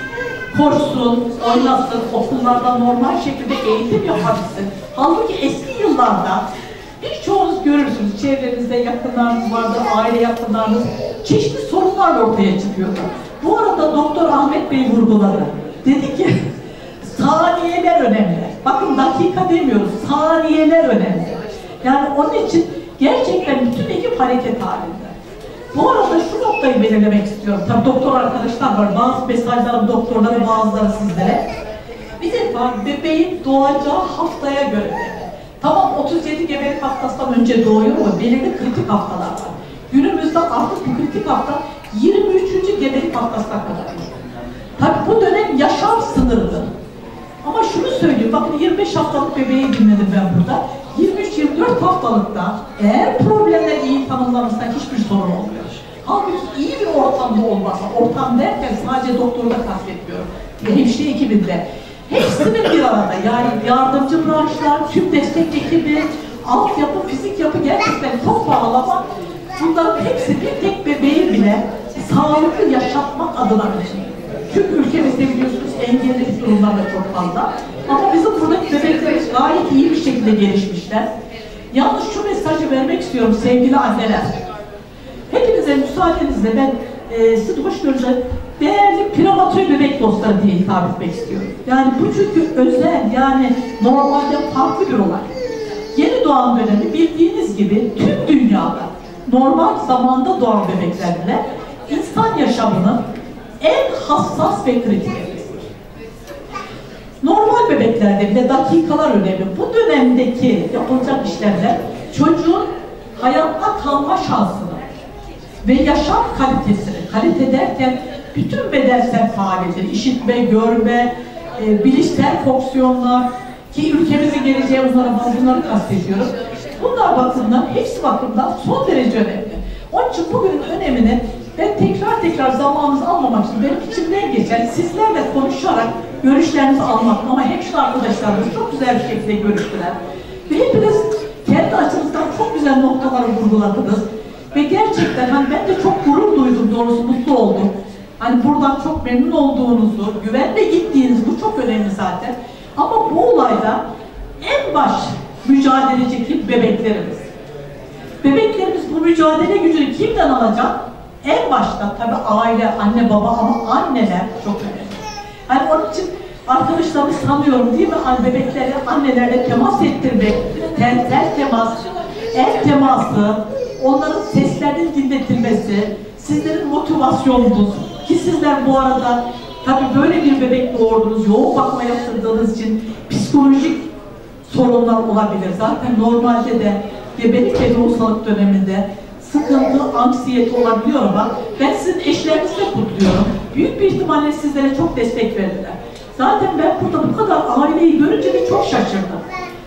koşsun, oynasın, okullarda normal şekilde eğitim yapabilsin. Halbuki eski yıllarda birçoğunuz görürsünüz, çevrenizde yakınlarınız vardı, aile yakınlarınız, çeşitli sorunlar ortaya çıkıyordu. Bu arada Doktor Ahmet Bey vurguladı. Dedi ki, saniyeler önemli. Bakın dakika demiyoruz, saniyeler önemli. Yani onun için gerçekten bütün ekip hareket halinde. Bu arada şu noktayı belirlemek istiyorum. Tabii doktor arkadaşlar var, bazı mesajlarım doktorlara, bazıları sizlere. Bir defa bebeğin doğacağı haftaya göre. Tamam 37 gebelik haftasından önce doğuyor ama belirli kritik haftalar var. Günümüzde artık bu kritik hafta 23. gebelik haftasına kadar. Tabii bu dönem yaşam sınırlı. Ama şunu söyleyeyim, bakın 25 haftalık bebeği dinledim ben burada. 23-24 haftalıkta eğer problemler iyi tanımlanırsa hiçbir sorun olmuyor. Halbuki iyi bir ortamda olmasa, ortam derken sadece doktorda kastetmiyorum, hemşire ekibinde. Hepsinin bir arada, yani yardımcı branşlar, tüm destek ekibi, altyapı, fizik yapı gerçekten çok pahalı ama bunların hepsi bir tek bebeği bile sağlıklı yaşatmak adına önemli. Çünkü ülkemizde biliyorsunuz engelli durumlar da çok fazla. Ama bizim buradaki bebeklerimiz gayet iyi bir şekilde gelişmişler. Yalnız şu mesajı vermek istiyorum sevgili anneler. Hepinize müsaadenizle ben sizi hoş görünce değerli prematür bebek dostları diye hitap etmek istiyorum. Yani bu çünkü özel, yani normalde farklı bir olay. Yeni doğan dönemi bildiğiniz gibi tüm dünyada normal zamanda doğan bebeklerle insan yaşamının en hassas ve kritik evresidir. Normal bebeklerde bile dakikalar önemli. Bu dönemdeki yapılacak işlemler çocuğun hayatta kalma şansını ve yaşam kalitesini, kalite derken bütün bedensel faaliyetleri, işitme, görme, bilişsel fonksiyonlar ki ülkemizin geleceği bunları kastediyoruz. Bunlar bakımından, hepsi bakımından son derece önemli. Onun için bugünün önemini ben tekrar zamanınızı almamak için benim içimden geçen sizlerle konuşarak görüşlerinizi almak ama hemşire arkadaşlarımız çok güzel bir şekilde görüştüler. Ve hepiniz kendi açınızdan çok güzel noktaları vurguladınız. Ve gerçekten hani ben de çok gurur duydum, doğrusu mutlu oldum. Hani buradan çok memnun olduğunuzu, güvenle gittiğiniz, bu çok önemli zaten. Ama bu olayda en baş mücadeleci kim? Bebeklerimiz. Bebeklerimiz bu mücadele gücünü kimden alacak? En başta tabii aile, anne baba ama anneler çok önemli. Yani onun için arkadaşlarımı sanıyorum değil mi? Bebekleri annelerle temas ettirmek, tensel temas, el teması, onların seslerinin dinletilmesi, sizlerin motivasyonunuz ki sizler bu arada tabii böyle bir bebek doğurdunuz, yoğun bakıma yatırdığınız için psikolojik sorunlar olabilir. Zaten normalde de gebelik ve doğusalık döneminde sıkıntı, anksiyete olabiliyor ama ben sizin eşlerinizi de kutluyorum. Büyük bir ihtimalle sizlere çok destek verdiler. Zaten ben burada bu kadar aileyi görünce de çok şaşırdım.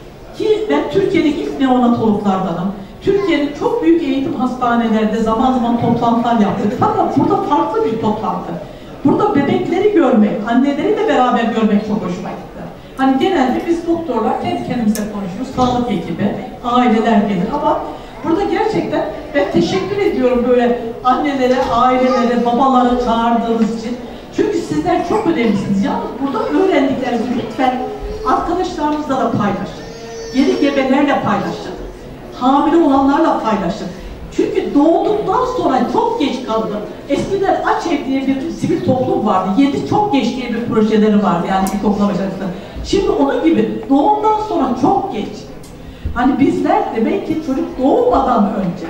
Ki ben Türkiye'deki ilk neonatologlardanım. Türkiye'nin çok büyük eğitim hastanelerde zaman zaman toplantılar yaptık. Fakat burada farklı bir toplantı. Burada bebekleri görmek, anneleri de beraber görmek çok hoşuma gitti. Hani genelde biz doktorlar kendi kendimize konuşuruz, sağlık ekibi, aileler gelir ama burada gerçekten ben teşekkür ediyorum böyle annelere, ailelere, babaları çağırdığınız için. Çünkü sizler çok önemlisiniz. Yalnız burada öğrendiklerinizi lütfen arkadaşlarınızla da paylaşın. Yeni gebelerle paylaşın. Hamile olanlarla paylaşın. Çünkü doğduktan sonra çok geç kaldı. Eskiden Açev diye bir sivil toplum vardı. 7 çok geç diye bir projeleri vardı yani ilkokula başladıkları. Şimdi onun gibi doğumdan sonra çok geç. Hani bizler demek ki çocuk doğmadan önce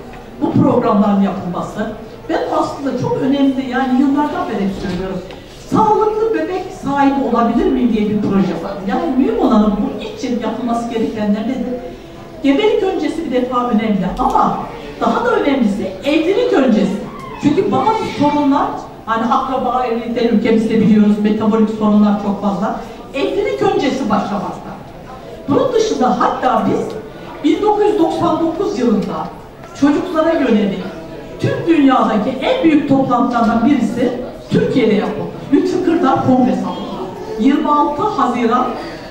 bu programların yapılması ben aslında çok önemli, yani yıllardan beri söylüyorum. Sağlıklı bebek sahibi olabilir miyim diye bir proje var. Yani mühim olanın bunun için yapılması gerekenler nedir? Gebelik öncesi bir defa önemli ama daha da önemlisi evlilik öncesi. Çünkü bazı sorunlar, hani akraba evlilikleri ülkemizde biliyoruz, metabolik sorunlar çok fazla. Evlilik öncesi başlamakta. Bunun dışında hatta biz 1999 yılında çocuklara yönelik tüm dünyadaki en büyük toplantılardan birisi Türkiye'de yapıldı. Lütfü Kırdar Kongre Salonu'nda. 26 Haziran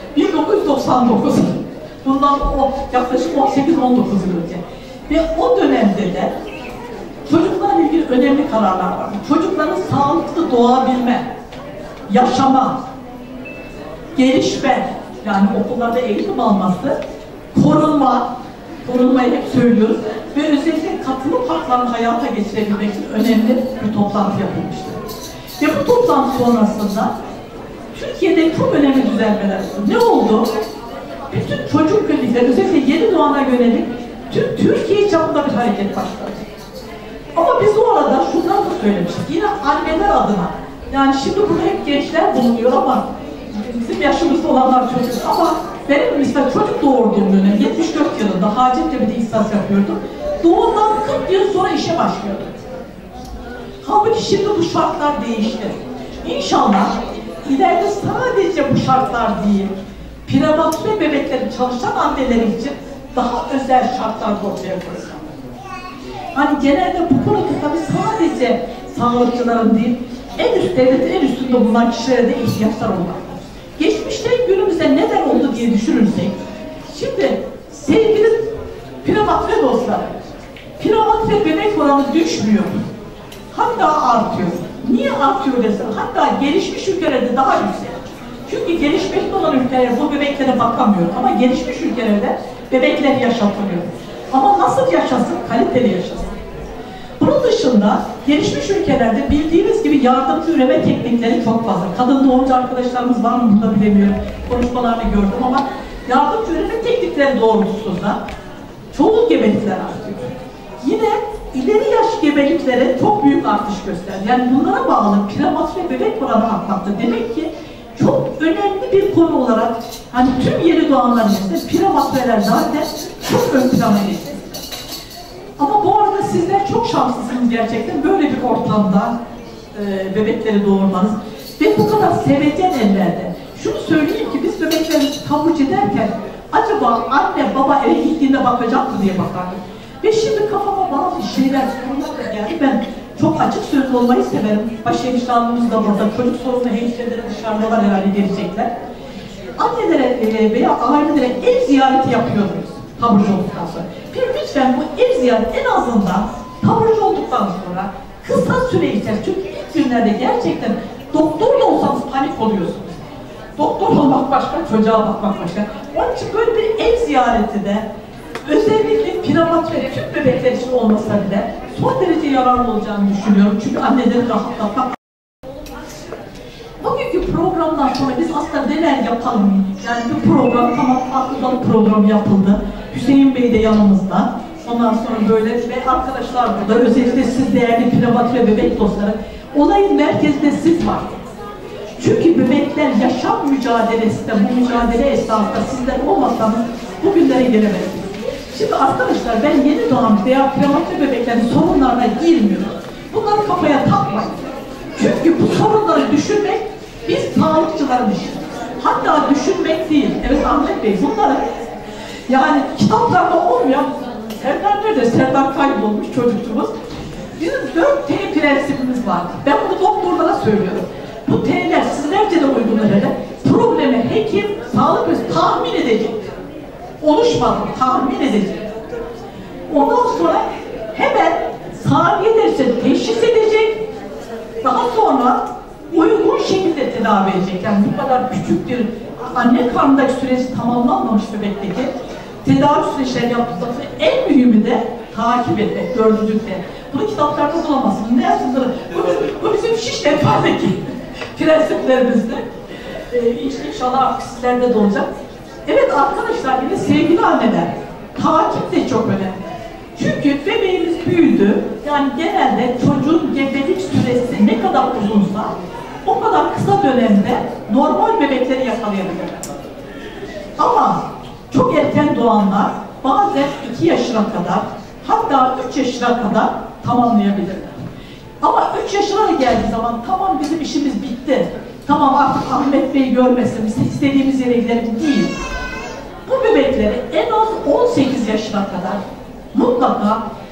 1999. Bundan yaklaşık 18-19 yıl önce. Ve o dönemde de çocuklarla ilgili önemli kararlar var. Çocukların sağlıklı doğabilme, yaşama, gelişme, yani okullarda eğitim alması, korunmayı hep söylüyoruz ve özellikle katılıp haklarını hayata geçirebilmek için önemli bir toplantı yapılmıştır. Ve bu toplantı sonrasında Türkiye'de çok önemli düzenlemeler oldu. Ne oldu? Bütün çocuk klinikleri, özellikle yeni doğana yönelik tüm Türkiye çapında bir hareket başladı. Ama biz o arada şundan da söylemiştik, yine anneler adına. Yani şimdi burada hep gençler bulunuyor ama bizim yaşımızda olanlar çocuk. Ama benim mesela çocuk doğurduğum dönem 74 yılında Hacettepe'de ihsas yapıyordum. Doğumdan 40 yıl sonra işe başlıyordum. Halbuki şimdi bu şartlar değişti. İnşallah ileride sadece bu şartlar değil, prematüre bebeklerin çalışan anneler için daha özel şartlar ortaya koyacağım. Hani genelde bu konuda tabii sadece sağlıkçıların değil, en üst devletin en üstünde bulunan kişilere de ihtiyaçlar olmaktadır. Geçmişten günümüze neden oldu diye düşünürsek, şimdi sevgili prematüre dostlar, prematüre bebek oranı düşmüyor, hatta artıyor. Niye artıyor desem, hatta gelişmiş ülkelerde daha yüksek. Çünkü gelişmekte olan ülkeler bu bebeklere bakamıyor ama gelişmiş ülkelerde bebekler yaşatılıyor. Ama nasıl yaşasın? Kaliteli yaşasın. Bunun dışında gelişmiş ülkelerde bildiğiniz gibi yardımcı üreme teknikleri çok fazla. Kadın doğumcu arkadaşlarımız var mı burada bilemiyorum. Konuşmalarını gördüm ama yardımcı üreme teknikleri doğrultusunda çoğul gebelikler artıyor. Yine ileri yaş gebeliklere çok büyük artış gösterdi. Yani bunlara bağlı prematüre bebek oranı artmakta. Demek ki çok önemli bir konu olarak hani tüm yeni doğanların içinde prematüreler zaten çok ön plana geçti. Ama bu arada sizler çok şanslısınız gerçekten böyle bir ortamda bebekleri doğurmanız ve bu kadar sevecen ellerde. Şunu söyleyeyim ki biz bebeklerimizi taburcu ederken acaba anne baba eve gittiğinde bakacaktı diye bakardık. Ve şimdi kafama bazı şeyler sorunlar da geldi. Ben çok açık sözlü olmayı severim. Başhemşirliğimiz da burada. Çocuk sorunlu hemşireleri dışarıdalar herhalde gelecekler. Annelere veya ailelere ev ziyareti yapıyoruz taburcu olduktan sonra. Bir lütfen bu ev ziyareti en azından taburcu olduktan sonra kısa süre içerisinde. Çünkü ilk günlerde gerçekten doktor da olsanız panik oluyorsunuz. Doktor olmak başka, çocuğa bakmak başka. Onun için böyle bir ev ziyareti de özellikle prematüre tüm bebekler için olmasa bile son derece yararlı olacağını düşünüyorum. Çünkü anneleri rahatlatmak. Bugünkü programdan sonra biz aslında neler yapalım? Yani bu program tamam aklımda program yapıldı. Hüseyin Bey de yanımızda. Ondan sonra böyle ve arkadaşlar burada özellikle siz değerli prematüre bebek dostları. Olayın merkezinde siz var. Çünkü bebekler yaşam mücadelesinde, bu mücadele esnasında sizler olmasanız bugünlere gelemezsiniz. Şimdi arkadaşlar ben yeni doğan veya prematüre bebeklerin sorunlarına girmiyorum. Bunları kafaya takmayın. Çünkü bu sorunları düşünmek biz sağlıkçıların işi. Hatta düşünmek değil. Evet Ahmet Bey bunları yani kitaplarda olmayan Serdar nerede? Serdar kaybolmuş çocukçumuz. Bizim 4T prensibimiz var. Ben bunu doktorlara söylüyorum. Bu T'ler sizlerce de uygun herhalde. Problemi hekim, sağlık ve tahmin edecek. Oluşmadı, tahmin edecek. Ondan sonra hemen saniyeler içinde teşhis edecek. Daha sonra uygun şekilde tedavi edecek. Yani bu kadar küçük bir anne karnındaki süreci tamamlanmamış bebekteki tedavi süreçleri yaptıktan sonra en mühimi de takip etmek, dördüncükte. Bunu kitaplarda bulamazsınız. Ne yazılır? Bu bizim Şişli-Efendi'deki prensiplerimizde. İnşallah sizlerde de olacak. Evet arkadaşlar yine sevgili anneler, takip de çok önemli. Çünkü bebeğimiz büyüdü, yani genelde çocuğun gebelik süresi ne kadar uzunsa o kadar kısa dönemde normal bebekleri yakalayabilirler. Ama çok erken doğanlar bazen 2 yaşına kadar hatta 3 yaşına kadar tamamlayabilirler. Ama 3 yaşına geldiği zaman tamam bizim işimiz bitti. Tamam artık Ahmet Bey görmesin, biz istediğimiz yere gidelim değil. Bu bebekleri en az 18 yaşına kadar mutlaka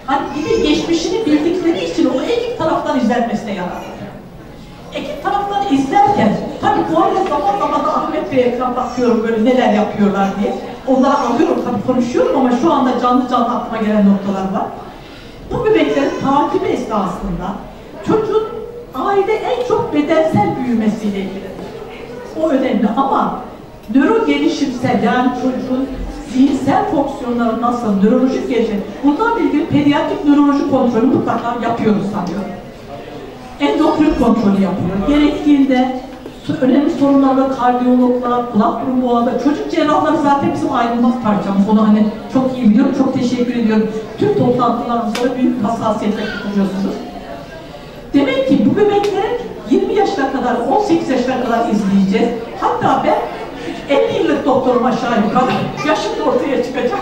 Hani bir de geçmişini bildikleri için o ekip taraftan izlenmesine yarar. Ekip taraftan izlerken, tabii bu arada zaman zaman da Ahmet Bey'e ekran bakıyorum böyle neler yapıyorlar diye. Onları alıyorum tabii konuşuyorum ama şu anda canlı canlı aklıma gelen noktalar var. Bu bebeklerin takibi esnasında çocuğun aile en çok bedensel büyümesiyle ilgili. O önemli ama nöro gelişimsel yani çocuğun zihinsel fonksiyonları nasıl, nörolojik gelişim, bunlarla ilgili pediatrik nöroloji kontrolü mutlaka yapıyoruz sanıyorum. Endokrin kontrolü yapıyor. Gerektiğinde önemli sorunlarla kardiyologlar, kulak burun boğazı, çocuk cerrahları zaten bizim ayrılmaz parçamız. Onu hani çok iyi biliyorum, çok teşekkür ediyorum. Tüm toplantılarımızda büyük hassasiyetle tutuyorsunuz. Demek ki bu bebeklerin 20 yaşına kadar, 18 yaşına kadar izleyeceğiz. Hatta ben 50 yıllık doktorum aşağı yukarı, yaşım da ortaya çıkacak.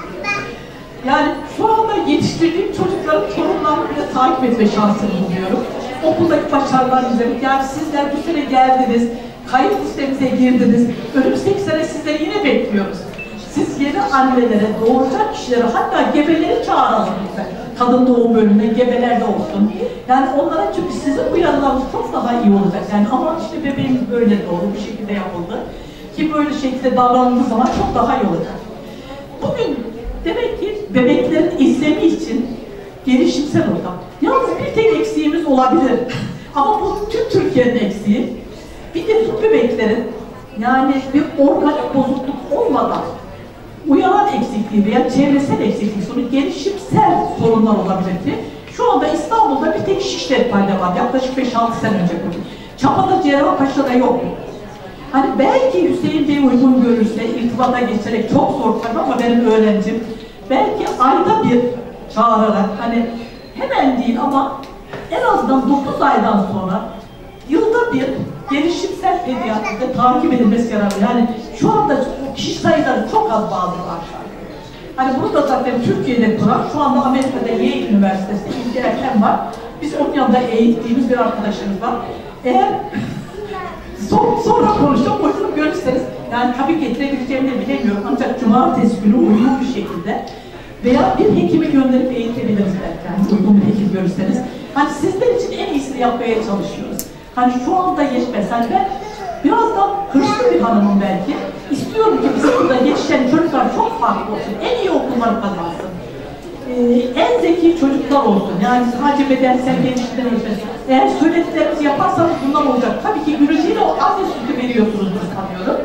Yani şu anda yetiştirdiğim çocukların torunlarını bile takip etme şansını buluyorum. Okuldaki başarılar izlemek, yani sizler bu sene geldiniz, kayıt listemize girdiniz, önümüzdeki sene sizleri yine bekliyoruz. Siz yeni annelere, doğuracak kişilere, hatta gebeleri çağıralım lütfen. Kadın doğum bölümüne, gebeler de olsun. Yani onlara çünkü sizin uyarılarınız çok daha iyi olacak. Yani ama işte bebeğimiz böyle doğru bir şekilde yapıldı. Ki böyle şekilde davranıldığı zaman çok daha iyi olacak. Bugün demek ki bebeklerin izlemi için gelişimsel ortam. Yalnız bir tek eksiğimiz olabilir. Ama bu tüm Türkiye'nin eksiği. Bir de bu bebeklerin yani bir organik bozukluk olmadan uyaran eksikliği veya çevresel eksikliği sonu gelişimsel sorunlar olabilir ki şu anda İstanbul'da bir tek Şişli'de var. Yaklaşık 5-6 sene önce kurdu. Çapa'da, Cerrahpaşa'da yok. Hani belki Hüseyin Bey uygun görürse irtibata geçerek çok zor tabii ama benim öğrencim belki ayda bir çağırarak hani hemen değil ama en azından 9 aydan sonra yılda bir gelişimsel pediatride takip edilmesi yararlı. Yani şu anda kişi sayıları çok az bazılar. Hani bunu da zaten Türkiye'de kuran, şu anda Amerika'da Yale Üniversitesi'nde İlki Erken var. Biz onun yanında eğittiğimiz bir arkadaşımız var. Eğer sonra konuşacağım, uygun görürseniz, yani tabii getirebileceğimi de bilemiyorum ancak cumartesi günü uygun bir şekilde veya bir hekimi gönderip eğitebiliriz belki, yani uygun bir hekim görürseniz. Hani sizler için en iyisini yapmaya çalışıyoruz. Hani şu anda geçmez. Hani ben biraz da hırslı bir hanımım belki. İstiyorum ki bizim burada yetişen çocuklar çok farklı olsun. En iyi okulları kazansın. En zeki çocuklar olsun. Yani sadece bedensel gelişimden ötesi. Eğer söylediklerimizi yaparsanız bundan olacak. Tabii ki üretiyle o anne sütü veriyorsunuzdur sanıyorum.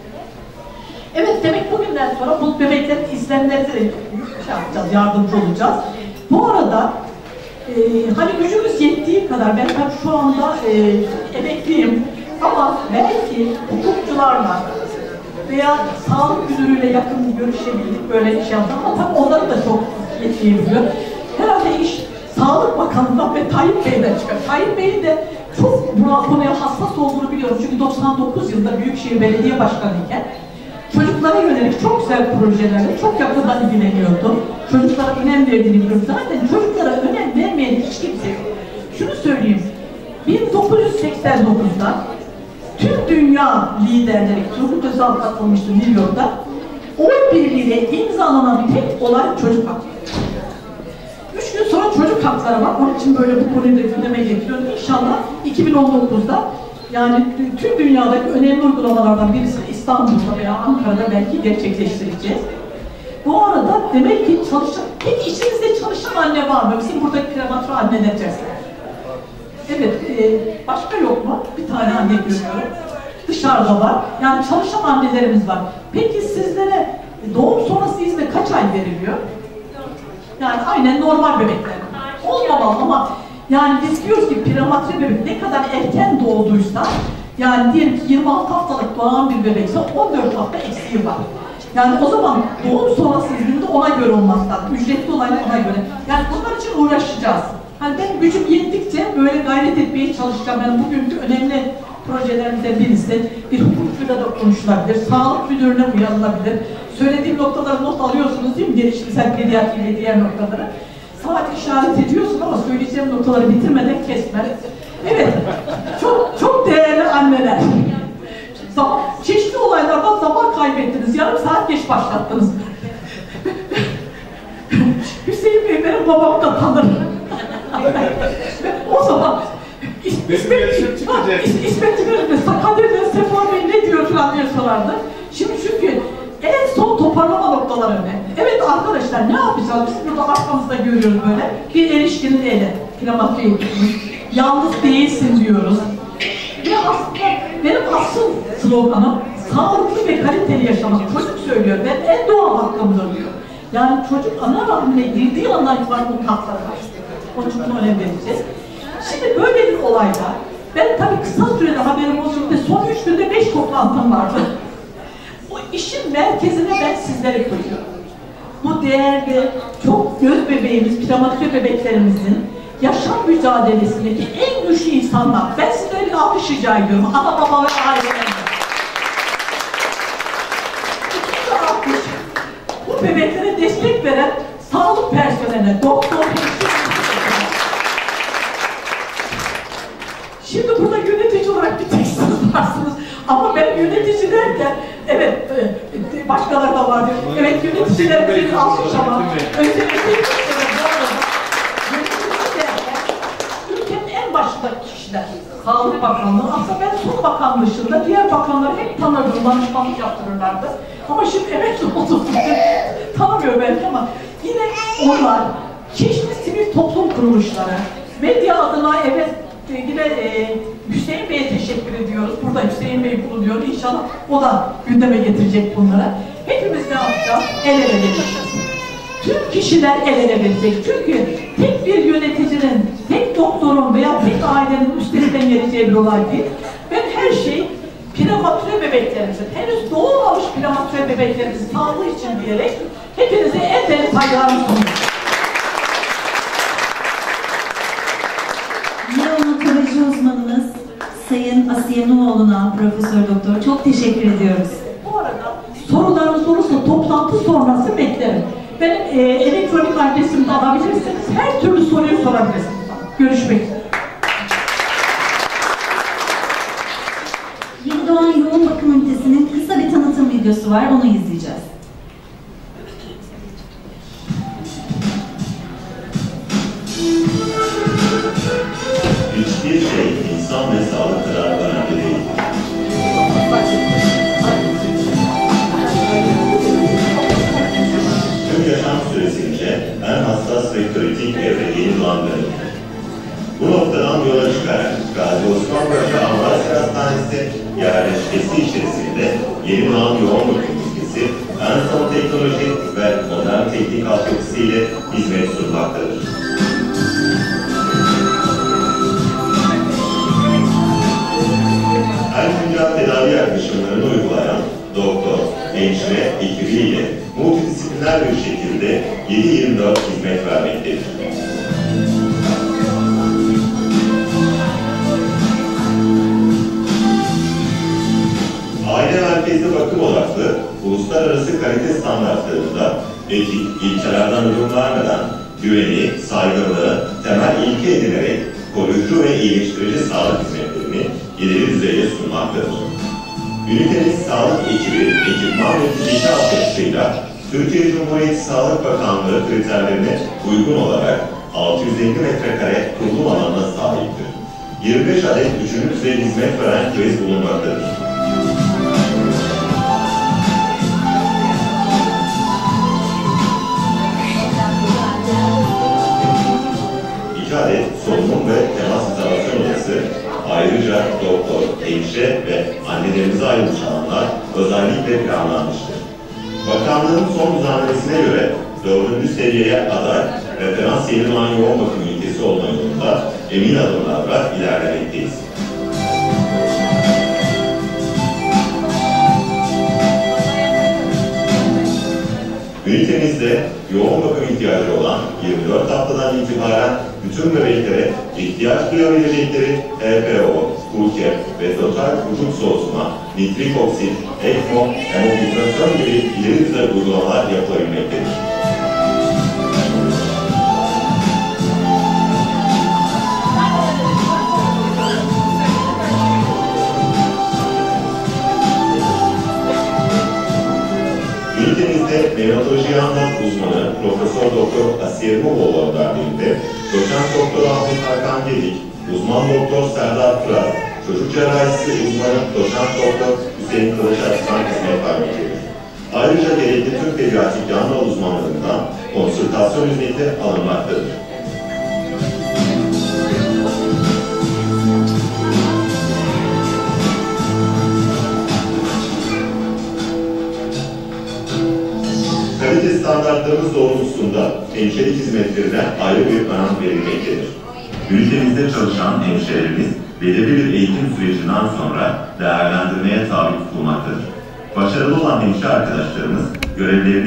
Evet, demek bugünden sonra bu bebeklerin izlenlerine de yapacağız, yardımcı olacağız. Bu arada hani gücümüz yettiği kadar, ben tabii şu anda emekliyim ama belki hukukçularla veya sağlık müdürüyle yakın görüşebildik, böyle iş yaptık ama tabii onların da çok yetkiyebiliyor. Herhalde iş Sağlık Bakanı'ndan ve Tayyip Bey'den çıkar. Tayyip Bey'in de çok bu konuya hassas olduğunu biliyorum. Çünkü 99 yılında Büyükşehir Belediye Başkanı iken çocuklara yönelik çok güzel projelerle çok yakından ilgileniyordu. Çocuklara önem verdiğini biliyorum. Zaten çocuklara önem vermeyen hiç kimse yok. Şunu söyleyeyim. 1989'da tüm dünya liderleri, Turgut Özal katılmıştı New York'ta. Oy birliğiyle imzalanan tek olay çocuk hakları. 3 gün sonra çocuk hakları var. Onun için böyle bu konuyu da gündeme getiriyorum. İnşallah 2019'da yani tüm dünyadaki önemli uygulamalardan birisi İstanbul'da veya Ankara'da belki gerçekleştireceğiz. Bu arada demek ki peki içinizde çalışan anne var mı? Bizim buradaki prematür anneler içerisinde. Evet, başka yok mu? Bir tane anne görüyorum. Dışarıda var. Yani çalışan annelerimiz var. Peki sizlere doğum sonrası izne kaç ay veriliyor? Yani aynen normal bebekler. Olmamalı ama yani biz diyoruz ki prematür bebek ne kadar erken doğduysa, yani diyelim ki 26 haftalık doğan bir bebekse 14 hafta eksiği var. Yani o zaman doğum sonrası izninde ona göre olmaz lazım. Ücretli olan ona göre. Yani bunlar için uğraşacağız. Hani ben gücüm yettikçe böyle gayret etmeye çalışacağım. Yani bugünkü önemli projelerimizden birisi bir hukukçuyla da konuşulabilir, sağlık müdürüne uyarılabilir. Söylediğim noktaları not alıyorsunuz değil mi? Gelişimsel pediatri ve diğer noktaları. Saat işaret ediyorsun ama söyleyeceğim noktaları bitirmeden kesme. Evet, çok değerli anneler. Çeşitli olaylardan zaman kaybettiniz, yarım saat geç başlattınız. Hüseyin Bey, merhaba. benim babam da tanır. O zaman İsmet İnönü'nde Kadir'den Sefa Bey ne diyor falan diye sorardı. Şimdi çünkü en son toparlama noktaları önemli. Evet arkadaşlar ne yapacağız? Biz burada arkamızda görüyoruz böyle. Bir erişkinin eli. Kilometre yetişmiş. Yalnız değilsin diyoruz. Ve aslında benim asıl sloganım sağlıklı ve kaliteli yaşamak. Çocuk söylüyor. Ben en doğal hakkımdır diyor. Yani çocuk ana rahmine girdiği andan itibaren bu hakları var. O çok önemli vereceğiz. Şimdi böyle bir olayda ben tabii kısa sürede haberim olsun da son 3 günde 5 toplantım vardı. O işin merkezine ben sizleri koyuyorum. Bu değerli, çok göz bebeğimiz, prematüre bebeklerimizin yaşam mücadelesindeki en güçlü insanlar. Ben sizlere bir alkış rica ediyorum. Ana baba ve ailelerine. İkinci alkış, bu bebeklere destek veren sağlık personeline, doktor, şimdi burada yönetici olarak bir tek siz varsınız. Ama ben yönetici derken, evet, başkaları da vardır. Evet, yöneticilerimizin alkış ama özellikle ülkenin en başındaki kişiler. Sağlık Bakanlığı, aslında ben Su Bakanlığı dışında diğer bakanları hep tanırdım, danışmanlık yaptırırlardı. Ama şimdi emekli olduğum için tanımıyor belki ama yine onlar çeşitli sivil toplum kuruluşları, medya adına evet yine Hüseyin Bey'e teşekkür ediyoruz. Burada Hüseyin Bey bulunuyor. İnşallah o da gündeme getirecek bunları. Hepimiz ne yapacağız? El ele vereceğiz. Tüm kişiler el ele verecek. Çünkü tek bir yöneticinin, tek doktorun veya tek ailenin üstesinden geleceği bir olay değil. Ben her şey prematüre bebeklerimizin, henüz doğmamış prematüre bebeklerimizin sağlığı için diyerek hepinize en değerli saygılarımı sunuyorum.
Neonatoloji uzmanımız Sayın Asiye Nuoğlu'na, Profesör Doktor çok teşekkür ediyoruz.
Bu arada sorularınız olursa toplantı sonrası beklerim. Benim elektronik adresimi de alabilirsiniz. Her türlü soruyu sorabilirsiniz. Görüşmek üzere.
Yeni doğan yoğun bakım ünitesinin kısa bir tanıtım videosu var. Onu izleyeceğiz.
Hiçbir şey insan ve sağlık kadar önemli değil. Tüm yaşam süresince en hassas ve kritik evre yeni doğan dönemi. Bu noktadan yola çıkarak Gazi Osman Paşa Avrasya Hastanesi yerleşkesi içerisinde yeni doğan yoğun bakım ünitesi en son teknoloji ve modern teknik altyapısıyla hizmet sunmaktadır. Her güncel tedavi yaklaşımlarını uygulayan doktor, hemşire ekibiyle multidisipliner bir şekilde 7/24 hizmet vermektedir. Aile merkezli bakım odaklı, uluslararası kalite standartlarında etik ilkelerden ödün vermeden güveni, saygınlığı temel ilke edinerek koruyucu ve iyileştirici sağlık hizmetlerini ileri düzeyde sunmaktadır. Ünitemiz sağlık ekibi, ekipman ve fiziki altyapısıyla Türkiye Cumhuriyeti Sağlık Bakanlığı kriterlerine uygun olarak 650 metrekare kurulum alanına sahiptir. 25 adet 3. düzey hizmet veren kriz bulunmaktadır. 2 adet solunum ve temas izolasyon odası, ayrıca doktor, hemşire ve annelerimize ayrılmış alanlar özellikle planlanmıştır. Bakanlığın son düzenlemesine göre 4. seviyeye aday referans yeni doğan yoğun bakım ünitesi olma yolunda emin adımlarla ilerlemekteyiz. Ünitemizde yoğun bakım ihtiyacı olan 24 haftadan itibaren bütün bebeklere ihtiyaç duyabilecekleri HPO, KULKEP ve total vücut soğutma, nitrik oksit, ECMO, hemofiltrasyon gibi ileri düzey uygulamalar yapılabilmektedir. Ünitemizde neonatoloji anlam uzmanı Profesör Doktor Asiye Moğoloğlu'ndan birlikte Doçent Doktor Ahmet Hakan Gedik, uzman Doktor Serdar Kırar, çocuk cerrahisi uzmanı Doçent Doktor Hüseyin Kılıç Arslan hizmet vermektedir. Ayrıca gerekli tüm pediatrik yanlı uzmanlarından konsültasyon hizmeti alınmaktadır. Kalite standartlarımız doğrultusunda hemşirelik hizmetlerine ayrı bir önem verilmektedir. Ülkemizde çalışan hemşirelerimiz belirli bir eğitim sürecinden sonra değerlendirmeye tabi tutulmaktadır. Başarılı olan hemşire arkadaşlarımız görevlerini...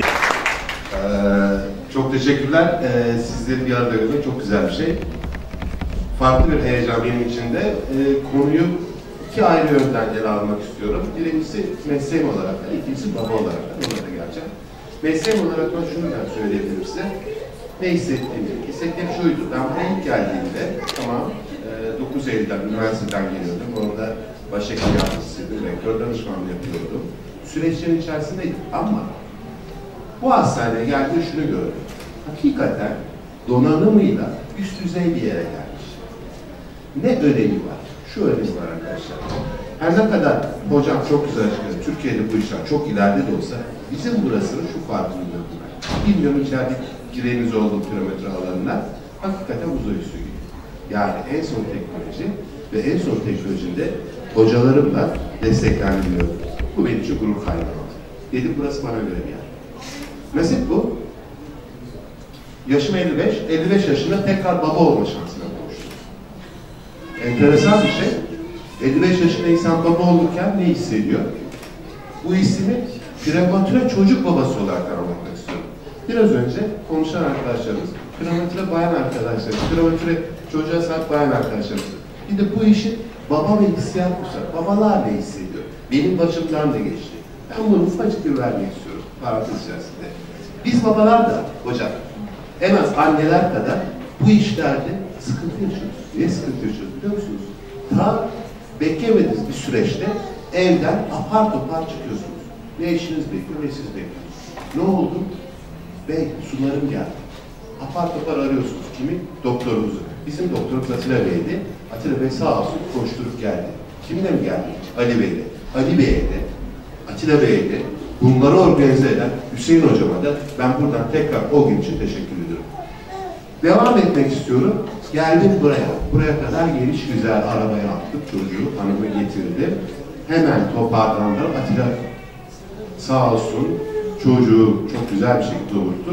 Çok teşekkürler. Sizleri bir arada görmek çok güzel bir şey. Farklı bir heyecan benim için de. Konuyu iki ayrı yönden ele almak istiyorum. Birincisi mesleğim olarak, ikincisi baba olarak. Ona da geleceğim. Mesleğim olarak ben şunu söyleyebilirim size. Ne hissettiğimi? Hissettiğim şuydu. Ben buraya ilk geldiğimde, tamam, 9 Eylül'den, üniversiteden geliyordum. Orada başhekim yardımcısıydım, rektör danışmanlığı yapıyordum. Süreçlerin içerisindeydim ama bu hastaneye geldiğinde şunu gördüm. Hakikaten donanımıyla üst düzey bir yere gelmiş. Ne önemi var? Şu önemi var arkadaşlar. Her ne kadar hocam çok güzel açıkladı, Türkiye'de bu işler çok ileride de olsa bizim burasının şu farkını gördüler. Bilmiyorum içeride gireyimiz oldu kilometre alanına, hakikaten uzay üssü gibi. Yani en son teknoloji ve en son teknolojide hocalarımla desteklenmiyorum. Bu benim için gurur kaynağı. Dedim burası bana göre bir yer. Nasip bu. Yaşım 55, 55 yaşında tekrar baba olma şansına kavuştum. Enteresan bir şey. 55 yaşında insan baba olurken ne hissediyor? Bu hissimi prematüre çocuk babası olarak anlatmak istiyorum. Biraz önce konuşan arkadaşlarımız, prematüre bayan arkadaşlarımız, prematüre çocuğa sahip bayan arkadaşlarımız. Bir de bu işin baba ve hissiyatmışlar. Babalar ne hissediyor? Benim başımdan da geçti. Ben bunu ufacık bir vermek istiyorum parantez içerisinde. Biz babalar da hocam en az anneler kadar bu işlerde sıkıntı yaşıyoruz. Niye sıkıntı yaşıyoruz biliyor musunuz? Ta beklemediğiniz bir süreçte evden apar topar çıkıyorsunuz. Ne eşiniz bekliyor ne siz bekliyorsunuz. Ne oldu? Bey sularım geldi. Apar topar arıyorsunuz. Kimi? Doktorumuzu. Bizim doktorumuz Atilla Bey'di. Atilla Bey sağ olsun koşturup geldi. Kimle mi geldi? Ali Bey'le. Ali Bey'e de, Atilla Bey'e de, bunları organize eden Hüseyin Hocama da ben buradan tekrar o gün için teşekkür ediyorum. Devam etmek istiyorum. Geldim buraya. Buraya kadar geliş güzel arabaya attık çocuğu, hanımı getirdim. Hemen toparlandım. Atilla sağ olsun çocuğu çok güzel bir şekilde doğurttu.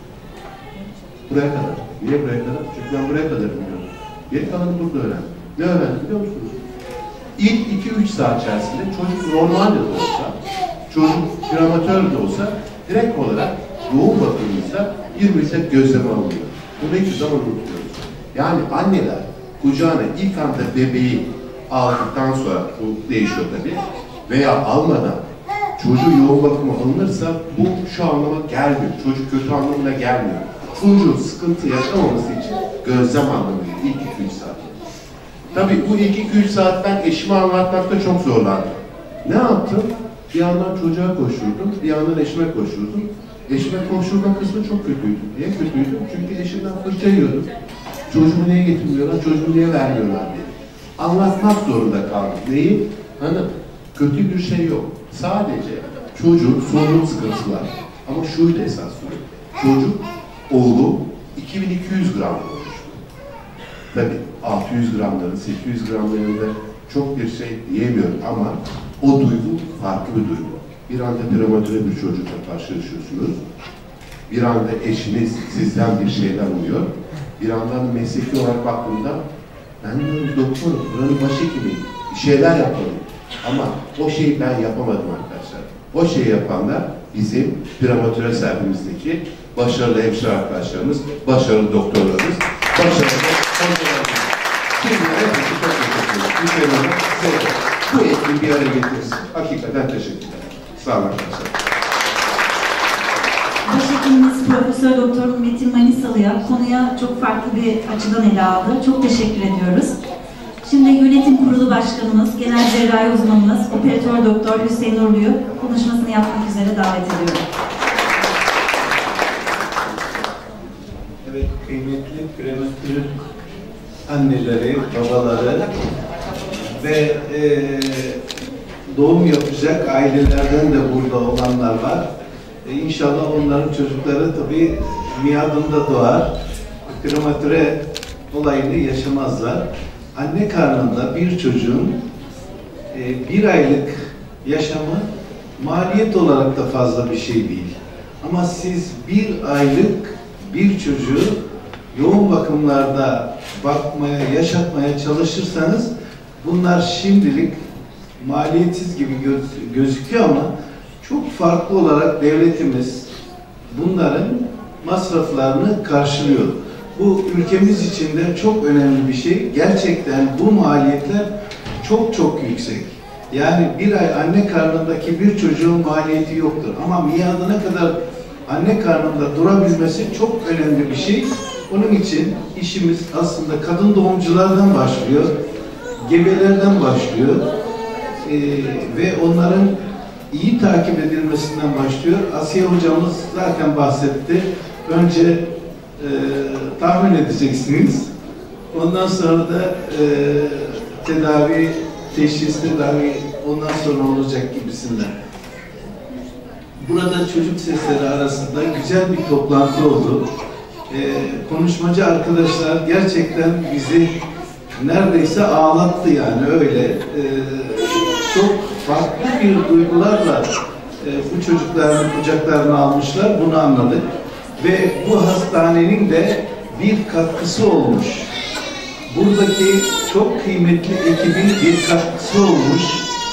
Buraya kadar. Niye buraya kadar? Çünkü ben buraya kadar biliyorum. Geri kalanı burada öğrendim. Ne öğrendim biliyor musunuz? İlk 2-3 saat içerisinde çocuk normalde de olsa, çocuk prematör de olsa direkt olarak doğum bakımımızda bir müddet gözleme alınıyor. Bunu hiçbir zaman unutmuyoruz. Yani anneler kucağına ilk anda bebeği aldıktan sonra bu değişiyor tabii veya almadan çocuğu yoğun bakıma alınırsa bu şu anlama gelmiyor. Çocuk kötü anlamına gelmiyor. Çocuğun sıkıntı yaşamaması için gözlem anlamıyor ilk 2-3 saat. Tabii bu ilk 2-3 saat ben eşime anlatmakta çok zorlandım. Ne yaptım? Bir yandan çocuğa koşurdum, bir yandan eşime koşurdum. Eşime koşturma kısmı çok kötüydü. Niye kötüydü? Çünkü eşimden fırça yiyordum. Çocuğumu niye getirmiyorlar, çocuğumu niye vermiyorlar diye. Anlatmak zorunda kaldım. Neyi? Hanım, kötü bir şey yok. Sadece çocuğun solunum sıkıntısı var. Ama şuydu esas sorun. Çocuk, oğlum 2200 gram olmuştu. Tabii 600 gramların, 800 gramlarında çok bir şey diyemiyorum ama o duygu farklı bir duygu. Bir anda prematüre bir çocukla karşılaşıyorsunuz. Bir anda eşiniz sizden bir şeyler umuyor. Bir yandan mesleki olarak baktığımda ben diyorum doktorum, buranın başhekimiyim, bir şeyler yapalım. Ama o şeyi ben yapamadım arkadaşlar. O şeyi yapanlar bizim prematüre servimizdeki başarılı hemşire arkadaşlarımız, başarılı doktorlarımız, başarılı hocalarımız. Şimdilere hepsi çok teşekkür ederim. Bu ekibi bir araya getiririz. Hakikaten teşekkürler. Sağ olun arkadaşlar.
Başhekimimiz Profesör Doktor Metin Manisalı'ya konuya çok farklı bir açıdan ele aldı. Çok teşekkür ediyoruz. Şimdi Yönetim Kurulu Başkanımız, Genel Cerrahi Uzmanımız, Operatör Doktor Hüseyin Uğurlu'yu konuşmasını yapmak üzere davet ediyorum.
kıymetli prematür anneleri, babaları ve doğum yapacak ailelerden de burada olanlar var. İnşallah onların çocukları tabii miadında doğar. Prematüre olayını yaşamazlar. Anne karnında bir çocuğun bir aylık yaşamı maliyet olarak da fazla bir şey değil. Ama siz bir aylık bir çocuğu yoğun bakımlarda bakmaya, yaşatmaya çalışırsanız bunlar şimdilik maliyetsiz gibi gözüküyor ama çok farklı olarak devletimiz bunların masraflarını karşılıyor. Bu ülkemiz için de çok önemli bir şey. Gerçekten bu maliyetler çok çok yüksek. Yani bir ay anne karnındaki bir çocuğun maliyeti yoktur. Ama miadına kadar anne karnında durabilmesi çok önemli bir şey. Onun için işimiz aslında kadın doğumculardan başlıyor. Gebelerden başlıyor. Ve onların iyi takip edilmesinden başlıyor. Asiye hocamız zaten bahsetti. Önce tahmin edeceksiniz. Ondan sonra da tedavi, teşhis, tedavi ondan sonra olacak gibisinden. Burada çocuk sesleri arasında güzel bir toplantı oldu. Konuşmacı arkadaşlar gerçekten bizi neredeyse ağlattı yani öyle. Çok farklı bir duygularla bu çocukların kucaklarına almışlar, bunu anladık. Ve bu hastanenin de bir katkısı olmuş. Buradaki çok kıymetli ekibin bir katkısı olmuş.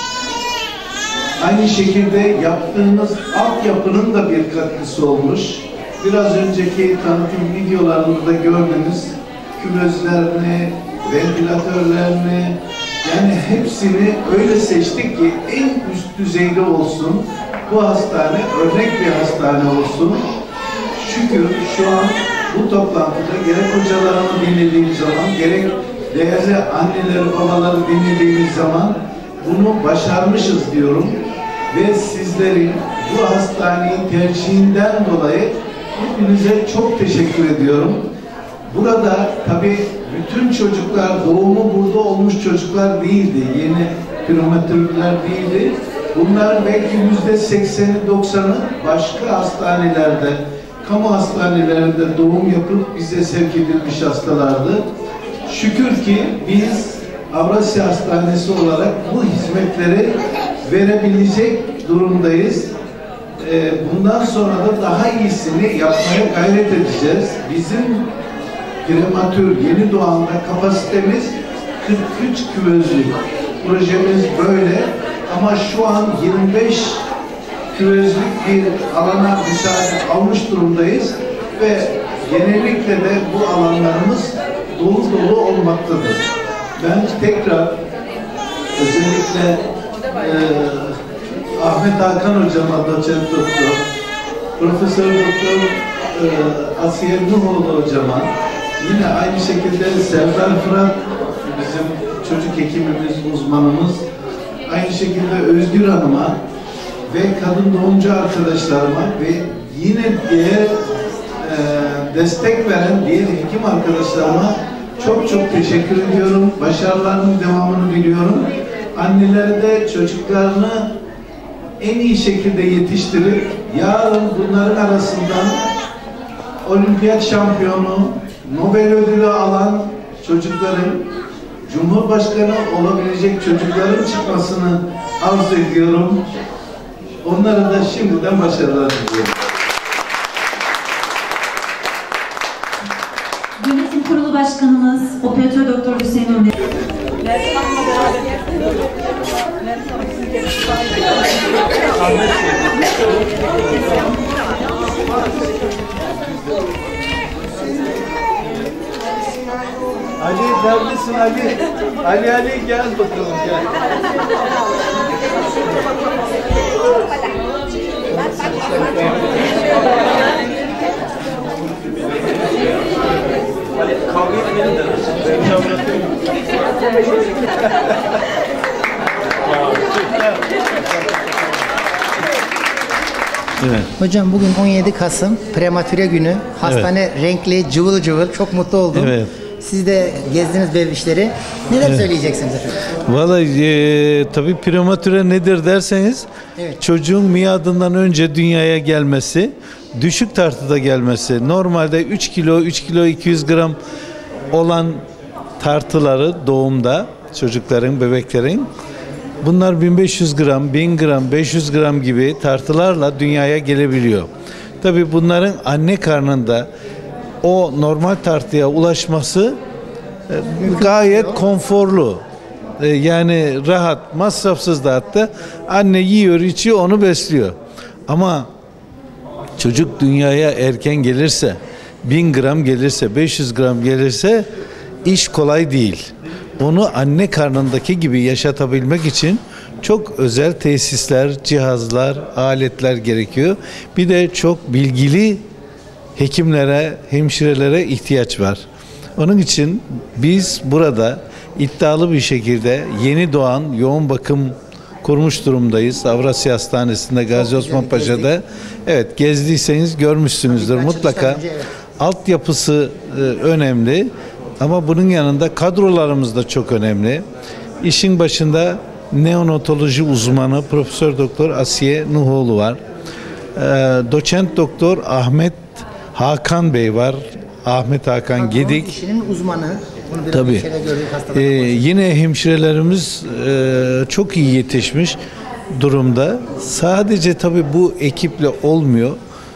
Aynı şekilde yaptığımız altyapının da bir katkısı olmuş. Biraz önceki tanıtım videolarında da gördünüz. Küvezlerini, ventilatörlerini, yani hepsini öyle seçtik ki en üst düzeyde olsun. Bu hastane örnek bir hastane olsun. Şükür şu an bu toplantıda gerek hocalarını dinlediğimiz zaman, gerek değerli anneleri, babaları dinlediğimiz zaman bunu başarmışız diyorum. Ve sizlerin bu hastaneyi tercihinden dolayı hepinize çok teşekkür ediyorum. Burada tabii bütün çocuklar, doğumu burada olmuş çocuklar değildi. Yeni prematürler değildi. Bunlar belki %80'i 90'ı başka hastanelerde, kamu hastanelerinde doğum yapıp bize sevk edilmiş hastalardı. Şükür ki biz Avrasya Hastanesi olarak bu hizmetleri verebilecek durumdayız. Bundan sonra da daha iyisini yapmaya gayret edeceğiz. Bizim prematür yeni doğanda kapasitemiz 43 küvezlik. Projemiz böyle ama şu an 25 küvezlik bir alana müsaade almış durumdayız ve genellikle de bu alanlarımız dolu dolu olmaktadır. Ben tekrar özellikle Ahmet Hakan hocama, doçent doktor, Profesör Doktor Asiye Nuhoğlu hocama, yine aynı şekilde Serdar Fırat bizim çocuk hekimimiz, uzmanımız, aynı şekilde Özgür Hanım'a ve kadın doğumcu arkadaşlarıma ve yine diğer destek veren diğer hekim arkadaşlarıma çok çok teşekkür ediyorum. Başarılarının devamını diliyorum. Anneler de çocuklarını en iyi şekilde yetiştirip yarın bunların arasından olimpiyat şampiyonu, Nobel ödülü alan çocukların, Cumhurbaşkanı olabilecek çocukların çıkmasını arzu ediyorum. Onlara da şimdiden başarılar diliyorum.
Yönetim Kurulu Başkanımız Operatör Doktor Hüseyin Ömer.
Ali neredesin Ali? Ali gel bakalım gel. Kavga etmeyin de.
Evet.
Hocam bugün 17 Kasım prematüre günü. Hastane renkli, cıvıl cıvıl. Çok mutlu oldum.
Evet.
Siz de gezdiniz bebişleri. Neler söyleyeceksiniz efendim?
Vallahi tabii prematüre nedir derseniz çocuğun miadından önce dünyaya gelmesi, düşük tartıda gelmesi. Normalde 3 kilo 200 gram olan tartıları doğumda çocukların, bebeklerin bunlar 1500 gram, 1000 gram, 500 gram gibi tartılarla dünyaya gelebiliyor. Tabii bunların anne karnında o normal tartıya ulaşması gayet konforlu. Yani rahat, masrafsız da hatta anne yiyor, içiyor, onu besliyor. Ama çocuk dünyaya erken gelirse, 1000 gram gelirse, 500 gram gelirse iş kolay değil. Onu anne karnındaki gibi yaşatabilmek için çok özel tesisler, cihazlar, aletler gerekiyor. Bir de çok bilgili hekimlere, hemşirelere ihtiyaç var. Onun için biz burada iddialı bir şekilde yeni doğan yoğun bakım kurmuş durumdayız. Avrasya Hastanesi'nde, Gazi Osman Paşa'da. Evet, gezdiyseniz görmüşsünüzdür mutlaka. Altyapısı önemli ama bunun yanında kadrolarımız da çok önemli. İşin başında neonatoloji uzmanı Profesör Doktor Asiye Nuhoğlu var. Doçent Doktor Ahmet Hakan Bey var. Ahmet Hakan Gedik.
İşinin uzmanı.
Tabii. Yine hemşirelerimiz çok iyi yetişmiş durumda. Sadece tabii bu ekiple olmuyor.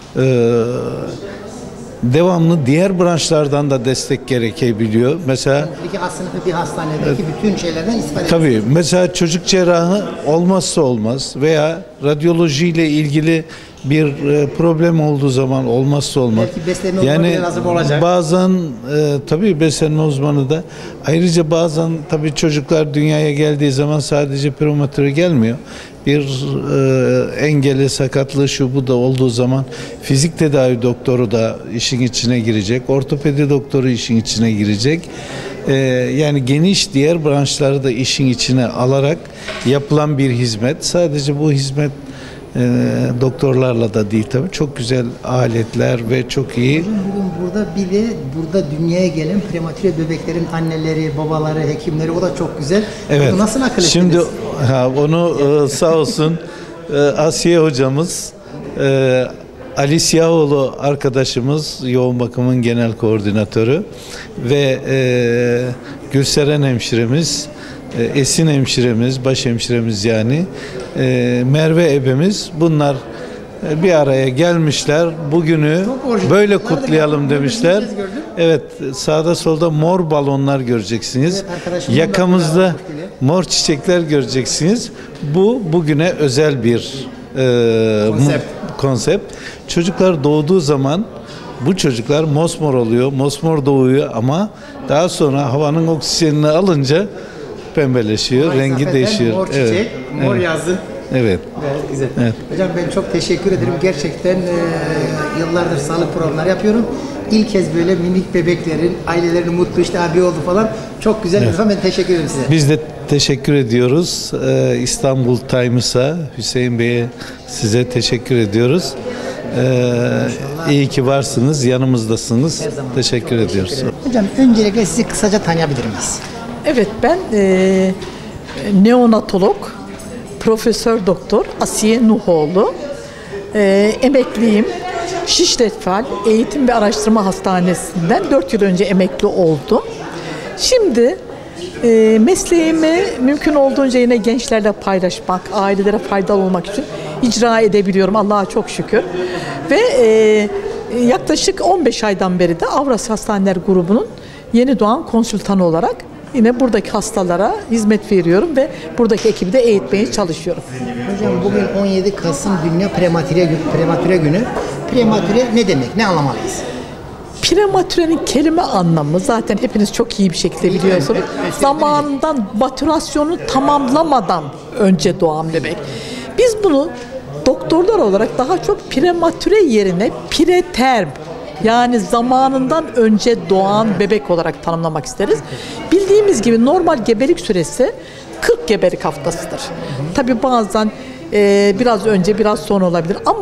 Devamlı diğer branşlardan da destek gerekebiliyor. Mesela
İki sınıfı bir hastanedeki bütün şeylerden istifade
tabii mesela çocuk cerrahı olmazsa olmaz veya radyolojiyle ilgili bir problem olduğu zaman olmazsa olmaz.
Belki beslenme uzmanı lazım olacak.
Bazen tabii beslenme uzmanı da ayrıca bazen tabii çocuklar dünyaya geldiği zaman sadece prematüre gelmiyor. Bir engeli, sakatlığı şu bu da olduğu zaman fizik tedavi doktoru da işin içine girecek. Ortopedi doktoru işin içine girecek. Yani geniş diğer branşları da işin içine alarak yapılan bir hizmet. Sadece bu hizmet doktorlarla da değil tabii. Çok güzel aletler ve çok iyi.
Bugün burada bir de burada dünyaya gelen prematüre bebeklerin anneleri, babaları, hekimleri o da çok güzel.
Evet.
Bunu nasıl akıl ettiniz?
Şimdi onu sağ olsun Asiye hocamız, Ali Siyahoğlu arkadaşımız yoğun bakımın genel koordinatörü ve Gülseren hemşiremiz, Esin hemşiremiz, baş hemşiremiz yani, Merve ebemiz, bunlar bir araya gelmişler. Bugünü böyle kutlayalım demişler. Evet, sağda solda mor balonlar göreceksiniz. Yakamızda mor çiçekler göreceksiniz. Bu bugüne özel bir konsept. Çocuklar doğduğu zaman bu çocuklar mosmor oluyor, mosmor doğuyor ama daha sonra havanın oksijenini alınca pembeleşiyor, rengi değişiyor.
Mor çiçek, mor yazı.
Evet.
Evet, güzel.
Evet.
Hocam ben çok teşekkür ederim. Gerçekten yıllardır sağlık programları yapıyorum. İlk kez böyle minik bebeklerin aileleri mutlu, işte abi oldu falan. Çok güzel.
Evet.
Ben teşekkür ederim size.
Biz de teşekkür ediyoruz. İstanbul Times'a, Hüseyin Bey'e, size teşekkür ediyoruz. İyi ki varsınız, yanımızdasınız. Teşekkür ediyoruz.
Hocam öncelikle sizi kısaca tanıyabilir miyiz?
Evet, ben neonatolog Profesör Doktor Asiye Nuhoğlu. Emekliyim. Şişli Etfal Eğitim ve Araştırma Hastanesi'nden 4 yıl önce emekli oldum. Şimdi mesleğimi mümkün olduğunca yine gençlerle paylaşmak, ailelere faydalı olmak için icra edebiliyorum. Allah'a çok şükür. Ve yaklaşık 15 aydan beri de Avrasya Hastaneler grubunun yeni doğan konsültanı olarak yine buradaki hastalara hizmet veriyorum ve buradaki ekibi de eğitmeye çalışıyorum.
Hocam bugün 17 Kasım Dünya Prematüre Günü. Prematüre ne demek? Ne anlamalıyız?
Prematürenin kelime anlamı zaten hepiniz çok iyi bir şekilde biliyorsunuz. Zamanından matürasyonu tamamlamadan önce doğan bebek. Biz bunu doktorlar olarak daha çok prematüre yerine preterm, yani zamanından önce doğan bebek olarak tanımlamak isteriz. Bildiğimiz gibi normal gebelik süresi 40 gebelik haftasıdır. Tabii bazen biraz önce biraz sonra olabilir ama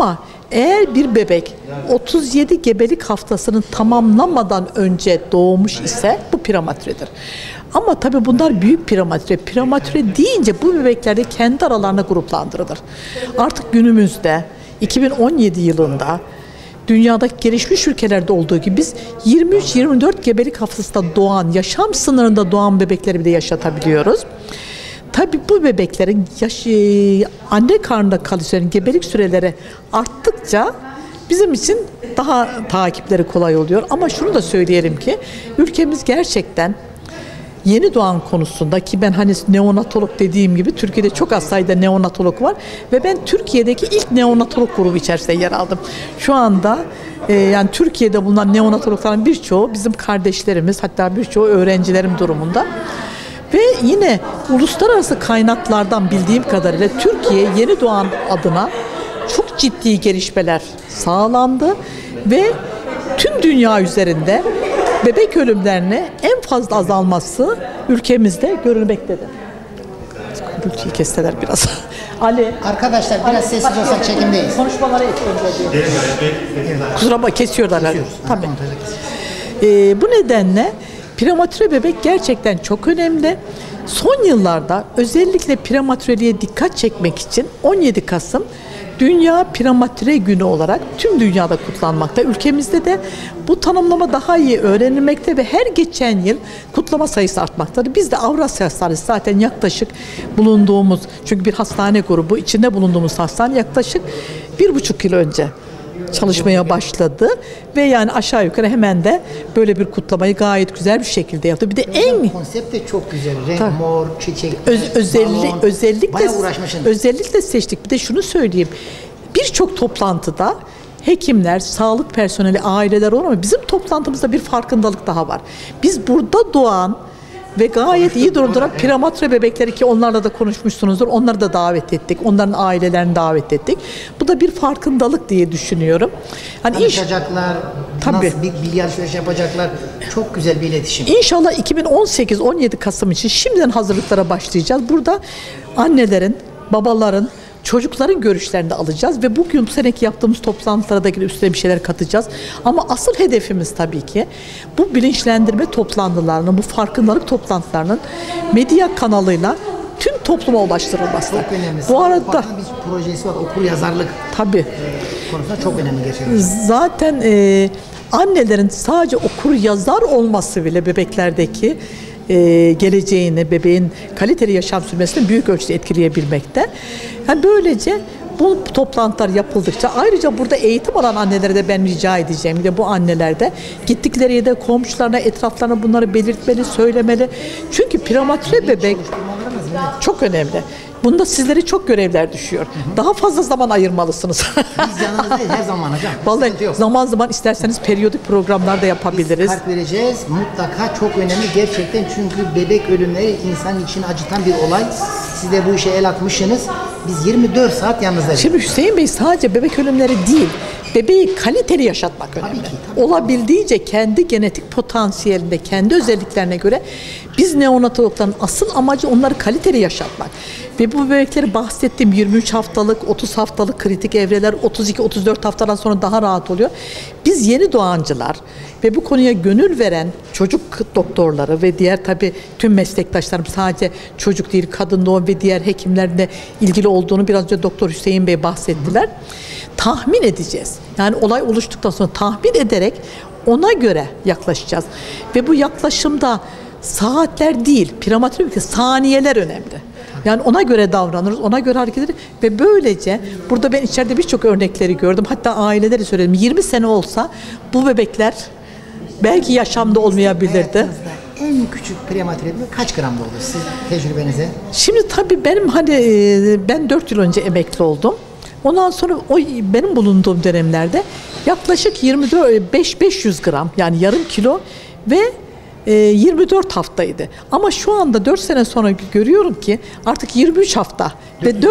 Eğer bir bebek 37 gebelik haftasını tamamlamadan önce doğmuş ise bu prematüredir. Ama tabii bunlar büyük prematüre. Prematüre deyince bu bebekler de kendi aralarına gruplandırılır. Artık günümüzde 2017 yılında dünyadaki gelişmiş ülkelerde olduğu gibi biz 23-24 gebelik haftasında doğan, yaşam sınırında doğan bebekleri bile yaşatabiliyoruz. Tabii bu bebeklerin anne karnında kalış süreleri, gebelik süreleri arttıkça bizim için daha takipleri kolay oluyor. Ama şunu da söyleyelim ki ülkemiz gerçekten yeni doğan konusunda, ki ben hani neonatolog dediğim gibi Türkiye'de çok az sayıda neonatolog var ve ben Türkiye'deki ilk neonatolog grubu içerisinde yer aldım. Şu anda yani Türkiye'de bulunan neonatologların birçoğu bizim kardeşlerimiz, hatta birçoğu öğrencilerim durumunda. Ve yine uluslararası kaynaklardan bildiğim kadarıyla Türkiye yeni doğan adına çok ciddi gelişmeler sağlandı ve tüm dünya üzerinde bebek ölümlerine en fazla azalması ülkemizde görülmektedir. Gürültüyü kestiler biraz. Ali.
Arkadaşlar biraz sessiz olsak çekimdeyiz.
Konuşmaları ekleyin. Kusura bakma, kesiyorlar. Tabii. Bu nedenle prematüre bebek gerçekten çok önemli. Son yıllarda özellikle prematüreliğe dikkat çekmek için 17 Kasım Dünya Prematüre Günü olarak tüm dünyada kutlanmakta. Ülkemizde de bu tanımlama daha iyi öğrenilmekte ve her geçen yıl kutlama sayısı artmaktadır. Biz de Avrasya Hastanesi zaten yaklaşık bulunduğumuz, çünkü bir hastane grubu, içinde bulunduğumuz hastane yaklaşık 1,5 yıl önce çalışmaya başladı ve yani aşağı yukarı hemen de böyle bir kutlamayı gayet güzel bir şekilde yaptı. Bir de
konsept de çok güzel. Renk, mor, çiçek,
özellikle seçtik. Bir de şunu söyleyeyim. Birçok toplantıda hekimler, sağlık personeli, aileler olur ama bizim toplantımızda bir farkındalık daha var. Biz burada doğan ve gayet iyi durumda prematüre bebekleri, ki onlarla da konuşmuşsunuzdur, onları da davet ettik. Onların ailelerini davet ettik. Bu da bir farkındalık diye düşünüyorum.
Hani tanışacaklar, nasıl bir bilgi alışverişi yapacaklar. Çok güzel bir iletişim.
İnşallah 2018-17 Kasım için şimdiden hazırlıklara başlayacağız. Burada annelerin, babaların, çocukların görüşlerini de alacağız ve bugün bu seneki yaptığımız toplantılara da üstüne bir şeyler katacağız. Ama asıl hedefimiz tabii ki bu bilinçlendirme toplantılarının, bu farkındalık toplantılarının medya kanalıyla tüm topluma ulaştırılması.
Çok önemli.
Bu arada
bir projesi var, okur yazarlık.
Tabii.
Konusunda çok önemli gerçekten.
Zaten annelerin sadece okur yazar olması bile bebeklerdeki geleceğini, bebeğin kaliteli yaşam sürmesini büyük ölçüde etkileyebilmekte. Yani böylece bu toplantılar yapıldıkça, ayrıca burada eğitim alan annelere de ben rica edeceğim. Bir de bu anneler de gittikleri yerde komşularına, etraflarına bunları belirtmeli, söylemeli. Çünkü prematüre bebek çok önemli. Bunda sizlere çok görevler düşüyor. Daha fazla zaman ayırmalısınız.
Biz yanınızdayız her zaman hocam.
Vallahi zaman zaman isterseniz periyodik programlar da yapabiliriz.
Biz kart vereceğiz. Mutlaka çok önemli gerçekten, çünkü bebek ölümleri insanın içini acıtan bir olay. Siz de bu işe el atmışsınız. Biz 24 saat yanınızdayız.
Şimdi Hüseyin Bey, sadece bebek ölümleri değil, bebeği kaliteli yaşatmak önemli. Tabii. Olabildiğince kendi genetik potansiyelinde, kendi özelliklerine göre biz neonatologların asıl amacı onları kaliteli yaşatmak. Ve bu bebekleri bahsettiğim 23 haftalık, 30 haftalık kritik evreler, 32-34 haftadan sonra daha rahat oluyor. Biz yeni doğancılar ve bu konuya gönül veren çocuk doktorları ve diğer tabii tüm meslektaşlarım, sadece çocuk değil, kadın doğum ve diğer hekimlerle ilgili olduğunu biraz önce Doktor Hüseyin Bey bahsettiler. Tahmin edeceğiz. Yani olay oluştuktan sonra tahmin ederek ona göre yaklaşacağız. Ve bu yaklaşımda saatler değil, prematüre saniyeler önemli. Yani ona göre davranırız, ona göre hareket ederiz ve böylece burada ben içeride birçok örnekleri gördüm. Hatta aileleri söyledim. 20 sene olsa bu bebekler belki yaşamda olmayabilirdi.
En küçük prematüre bebek kaç gramda olur siz tecrübenize?
Şimdi tabii benim ben 4 yıl önce emekli oldum. Ondan sonra benim bulunduğum dönemlerde yaklaşık 500 gram, yani yarım kilo ve 24 haftaydı. Ama şu anda 4 sene sonra görüyorum ki artık 23 hafta ve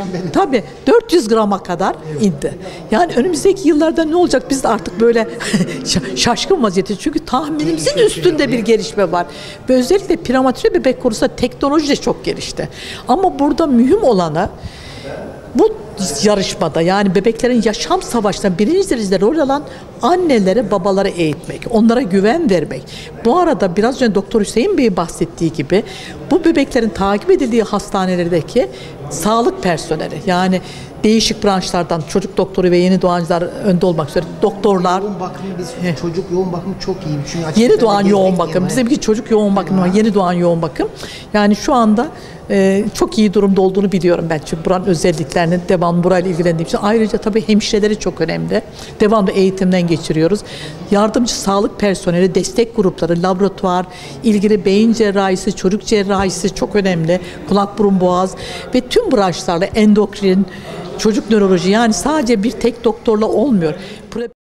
400 grama kadar indi. Yani önümüzdeki yıllarda ne olacak? Biz de artık böyle şaşkın vaziyette. Çünkü tahminimizin üstünde bir gelişme var. Ve özellikle prematüre bebek konusunda teknoloji de çok gelişti. Ama burada mühim olanı Bu yarışmada yani bebeklerin yaşam savaşında birinci derecede rol alan annelere, babalara eğitmek, onlara güven vermek. Bu arada biraz önce Doktor Hüseyin Bey'in bahsettiği gibi bu bebeklerin takip edildiği hastanelerdeki sağlık personeli yani değişik branşlardan çocuk doktoru ve yeni doğancılar önde olmak üzere doktorlar.
Yoğun bakımı biz çocuk yoğun bakımı çok iyi. Çünkü
yeni doğan yoğun bakım. Bizimki çocuk yoğun bakım ama yeni doğan yoğun bakım. Yani şu anda çok iyi durumda olduğunu biliyorum ben. Çünkü buranın özelliklerini devamlı burayla ilgilendiğim için. Ayrıca tabii hemşireleri çok önemli. Devamlı eğitimden geçiriyoruz. Yardımcı sağlık personeli, destek grupları, laboratuvar, ilgili beyin cerrahisi, çocuk cerrahisi çok önemli. Kulak, burun, boğaz ve tüm branşlarla endokrin, çocuk nöroloji yani sadece bir tek doktorla olmuyor.